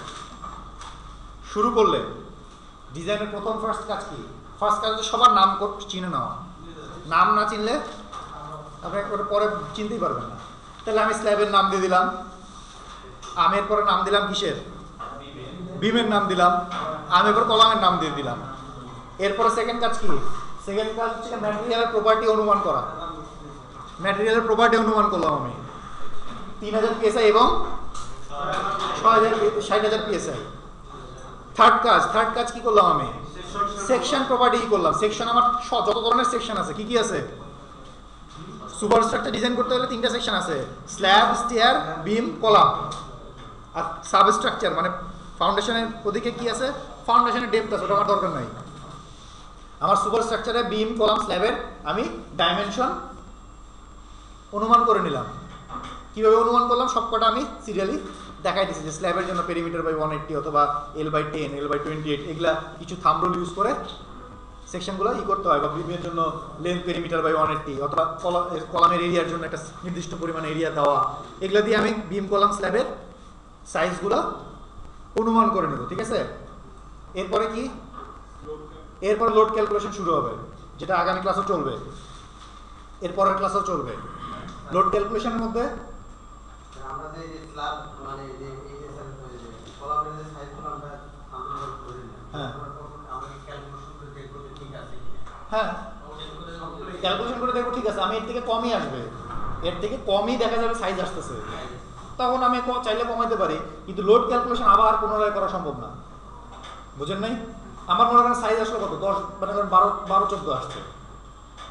শুরু করলে ডিজাইনের প্রথম ফার্স্ট কাজ কি? ফার্স্ট কাজ হচ্ছে সবার নাম চিনে নেওয়া। নাম না চিনলে আপনি ওটা পরে চিনতেই পারবেন না। তাহলে আমি স্ল্যাবের নাম দিয়ে দিলাম, আমি এরপরে নাম দিলাম কিসের? বিমের নাম দিলাম, আমি এরপর কলামের নাম দিয়ে দিলাম। এরপরে সেকেন্ড কাজ কি? সেকেন্ড কাজ হচ্ছে ম্যাটেরিয়ালের প্রপার্টি অনুমান করা। ম্যাটেরিয়ালের প্রপার্টি অনুমান করলাম আমি তিন হাজার পিএসআই এবং ছয় হাজার ষাট হাজার পিএসআই। থার্ড কাজ থার্ড কাজ কি করলাম আমি? সেকশন প্রপার্টি কি করলাম? সেকশন আমার যত ধরনের সেকশন আছে কি কি আছে? সুপার স্ট্রাকচার ডিজাইন করতে হলে তিনটা সেকশন আছে, স্ল্যাব, স্টেয়ার, বিম, কলাম। আর সাব স্ট্রাকচার মানে ফাউন্ডেশনের ওদিকে কি আছে? ফাউন্ডেশনের ডেপথ আছে, ওটা আমার দরকার নাই। আমার সুপার স্ট্রাকচারে বিম, কলাম, স্ল্যাবের আমি ডাইমেনশন অনুমান করে নিলাম। কিভাবে অনুমান করলাম? সবকটা আমি সিরিয়ালি দেখাই দিচ্ছি যে স্ল্যাবের জন্য পেরিমিটার বাই ওয়ান এইট্টি অথবা L by ten, L by twenty eight, এগুলা কিছু থাম্ব রুল ইউজ করে সেকশনগুলো ই করতে হয়। বা বিমের জন্য length perimeter by one eighty অথবা কলামের এরিয়ার জন্য একটা নির্দিষ্ট পরিমাণ এরিয়া দেওয়া, এগুলো দিয়ে আমি বিম, কলাম, স্ল্যাবের সাইজগুলো অনুমান করে নেব। ঠিক আছে, এরপরে কি? এরপরে লোড ক্যালকুলেশন শুরু হবে, যেটা আগামী ক্লাসও চলবে, এরপরের ক্লাসও চলবে। লোড ক্যালকুলেশনের মধ্যে আমরা যে স্ল্যাব মানে যে এই যে কলামের যে সাইজগুলো আমরা আমরা করে নিই, হ্যাঁ আমরা ক্যালকুলেশন করে দেখব যে ঠিক আছে কিনা। হ্যাঁ ক্যালকুলেশন করে দেখবো ঠিক আছে, আমি এর থেকে কমই আসবে, এর থেকে কমই দেখা যাবে সাইজ আসতেছে, তখন আমি চাইলে কমাইতে পারি। কিন্তু লোড ক্যালকুলেশন আবার পুনরায় করা সম্ভব না, বুঝেন নাই? আমার মনে করেন সাইজ আসলো কত? দশ মানে ধরেন বারো বারো চোদ্দো আসছে,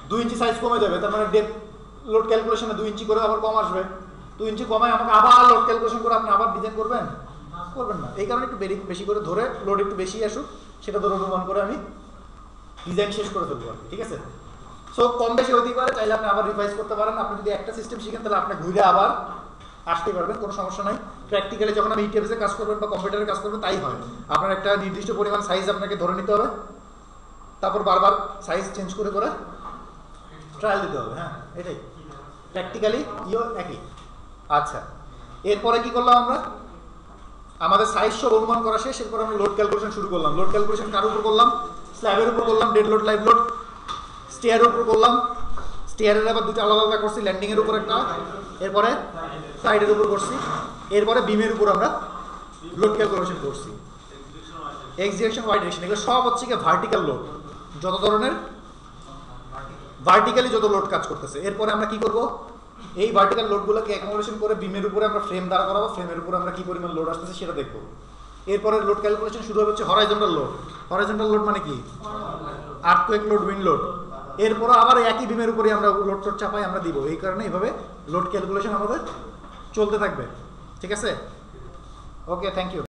দুই ইঞ্চি সাইজ কমে যাবে, তার মানে ডেপ লোড ক্যালকুলেশনে দুই ইঞ্চি করে আবার কম আসবে। দুই ইঞ্চি কমায় আমাকে আবার লোড ক্যালকুলেশন করে আপনি আবার ডিজাইন করবেন, করবেন না। এই কারণে একটু বেশি বেশি করে ধরে লোড একটু বেশি আসুক সেটা ধরে অনুমান করে আমি ডিজাইন শেষ করে ফেলবো আর কি, ঠিক আছে। সো কম বেশি হতেই পারে, চাইলে আপনি আবার রিভাইজ করতে পারেন। আপনি যদি একটা সিস্টেম শিখেন তাহলে আপনি ঘুরে আবার আসতে পারবেন, কোনো সমস্যা নাই। প্র্যাকটিক্যালি যখন আপনি ইটিএফএসে কাজ করবেন বা কম্পিউটারে কাজ করবেন তাই হয়। আপনার একটা নির্দিষ্ট পরিমাণ সাইজ আপনাকে ধরে নিতে হবে, তারপর বারবার সাইজ চেঞ্জ করে করে ট্রায়াল দিতে হবে। হ্যাঁ এটাই প্র্যাকটিক্যালি ইও একই। আচ্ছা, এরপরে কি করলাম আমরা? আমাদের সাইজ সব অনুমান করা শেষ, এরপর আমরা লোড ক্যালকুলেশন শুরু করলাম। লোড ক্যালকুলেশন কার উপর করলাম? স্ল্যাবের উপর করলাম, ডেড লোড, লাইভ লোড। স্টেয়ারের উপর করলাম, স্টেয়ারের আবার দুটো আলাদা আলাদা করছি, ল্যান্ডিংয়ের উপর একটা, এরপরে সাইডের উপর করছি, এরপরে বিমের উপর আমরা লোড ক্যালকুলেশন করছি। এক্স ডিরেকশন, ওয়াই ডিরেকশন, এগুলো সব হচ্ছে কি ভার্টিক্যাল লোড, যত ধরনের ভার্টিক্যালি যত লোড কাজ করতেছে। এরপরে আমরা কি করব? এই ভার্টিক্যাল লোডগুলোকে অ্যাকোমোডেশন করে বিমের উপরে আমরা ফ্রেম দাঁড়া করাবো, ফ্রেমের উপরে আমরা কি পরিমাণ লোড আসতেছে সেটা দেখবো। এরপরে লোড ক্যালকুলেশন শুরু হবে হচ্ছে হরাইজন্টাল লোড। হরাইজন্টাল লোড মানে কি? Earthquake load, wind load. এরপরে আবার একই বিমের উপরে আমরা লোড টোড চাপাই আমরা দিব। এই কারণে এইভাবে লোড ক্যালকুলেশন আমাদের চলতে থাকবে, ঠিক আছে? Okay, thank you.